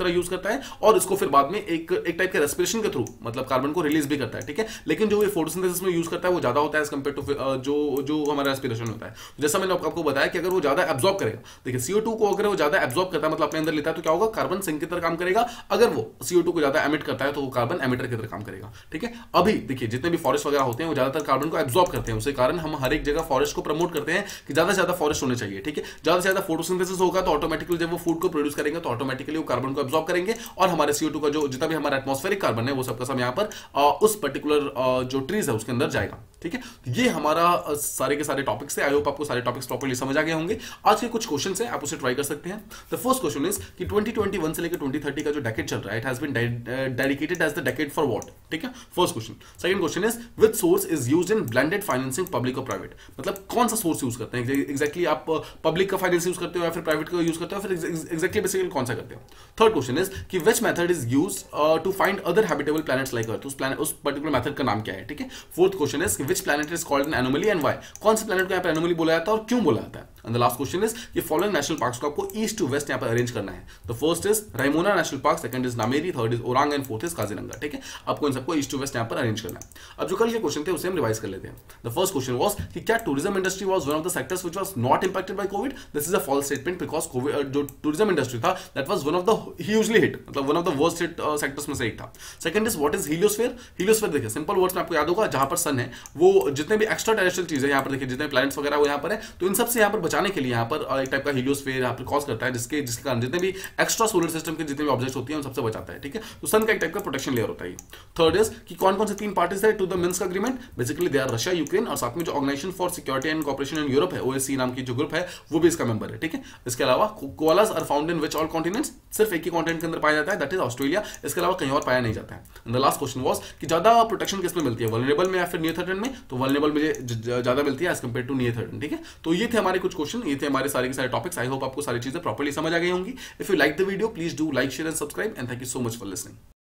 तरह यूज करता है और इसको फिर बाद में एक टाइप के रेस्पिरेशन के थ्रू मतलब कार्बन को रिलीज भी करता है, ठीक है। लेकिन जो ये फोटोसिंथेसिस में यूज करता है वो ज्यादा होता है एज कंपेयर टू जो हमारा रेस्पिरेशन होता है। जैसा मैंने आपको बताया कि अगर वो ज्यादा एब्जॉर्ब करेगा, देखिए CO2 को अगर वो ज्यादा एब्जॉर्ब करता है मतलब अपने अंदर लेता है तो क्या होगा, कार्बन सिंक की तरह काम करेगा। अगर वो CO2 को ज्यादा एमिट करता है तो वो कार्बन एमिटर की तरह काम करेगा, ठीक है। अभी देखिए जितने भी फॉरेस्ट वगैरह होते हैं वो ज्यादातर कार्बन को एब्जॉर्ब करते हैं, उसके कारण हम हर एक जगह फॉरेस्ट को प्रमोट करते हैं कि ज्यादा से ज्यादा फॉरेस्ट होने चाहिए, ठीक है। ज्यादा से ज्यादा फोटोसिंथेसिस होगा तो ऑटोमेटिकली जब वो फूड को प्रोड्यूस करेंगे तो ऑटोमेटिकली वो कार्बन को एब्जॉर्ब करेंगे और हमारे CO2 का जो जितना भी हमारा एटमॉस्फेरिक कार्बन है वो सबका सब यहाँ पर उस पर्टिकुलर जो ट्रीज है उसके अंदर जाएगा, ठीक है। ये हमारा सारे के सारे टॉपिक्स है। आई होप आपको सारे टॉपिक्स प्रॉपर्ली समझ आ गए होंगे। आज के कुछ क्वेश्चंस हैं, आप उसे ट्राई कर सकते हैं। द फर्स्ट क्वेश्चन इज कि 2021 से लेकर 2030 का जो डेकेड चल रहा है, it has been dedicated as the decade for what, ठीक है, first question. Second question is which source is used in blended financing public और प्राइवेट, मतलब कौन सा सोर्स यूज करते हैं एग्जैक्टली, आप पब्लिक का फाइनेंस यूज करते हो या फिर प्राइवेट का यूज करते हो, फिर एग्जैक्टली बेसिकली कौन सा करते हो। थर्ड क्वेश्चन इज कि which method is use to find other habitable planets like Earth, उस पर्टिकुलर मेथड का नाम क्या है, ठीक है। फोर्थ क्वेश्चन इज कि which planet is called an anomaly and why, कौन से प्लैनेट को यहाँ पर एनोमली बोला जाता है और क्यों बोला जाता है। And the last question is कि फॉलोइंग नेशनल पार्क्स को आपको ईस्ट टू वेस्ट यहाँ पर अरेंज करना है। The first is Raimona national park, second is Nameri, third is Orang and fourth is Kaziranga, ठीक है। आपको इन सबको ईस्ट टू वेस्ट यहाँ पर अरेंज करना है। अब जो कल के क्वेश्चन थे उसे हम रिवाइज कर लेते हैं। द फर्स्ट क्वेश्चन वाज कि क्या tourism industry was one of the sectors which was not impacted by Covid. This is a false statement because Covid जो टूरिज्म इंडस्ट्री था that was one of the hugely hit, मतलब one of the worst hit sectors में से एक था। Second is what is heliosphere. Heliosphere देखिए simple words में आपको याद होगा, जहां पर सन है वो जितने भी एक्स्ट्रा टेरेस्ट्रियल चीजें यहाँ पर देखिए जितने प्लैनेट्स वगैरह वो यहाँ पर है, तो इन सबसे यहाँ पर बचाने के लिए यहाँ पर एक टाइप का हीलियोस्फीयर यहाँ पर कॉज करता है, जिसके कारण जितने भी एक्स्ट्रा सोलर सिस्टम के जितने भी ऑब्जेक्ट्स होती हैं उन सबसे बचाता है, ठीक है। तो सन का एक टाइप का प्रोटेक्शन लेयर होता है। थर्ड इज कि कौन कौन से तीन पार्टीज है to the Minsk agreement, basically they are Russia, Ukraine और साथ में जो organisation for security and cooperation in Europe है, OSCE नाम की जो ग्रुप है वो भी इसका मेंबर है, ठीक है। इसके अलावा koalas are found in which all continents, सिर्फ एक ही कॉन्टिनेंट के अंदर पाया जाता है, दैट इज ऑस्ट्रेलिया। इसके अलावा कहीं और पाया नहीं जाता है। And the last question was कि ज्यादा प्रोटेक्शन किसमें मिलती है, वल्नरेबल में या फिर नियर थ्रेटन में, तो वल्नरेबल में ज्यादा मिलती है as compare to near threaten, ठीक है। तो ये थे हमारे कुछ क्वेश्चन, ये थे हमारे सारे के सारे टॉपिक्स। आई होप आपको सारी चीजें प्रॉपर्ली समझ आ गई होंगी। If you like the video please do like, share and subscribe and thank you so much for listening.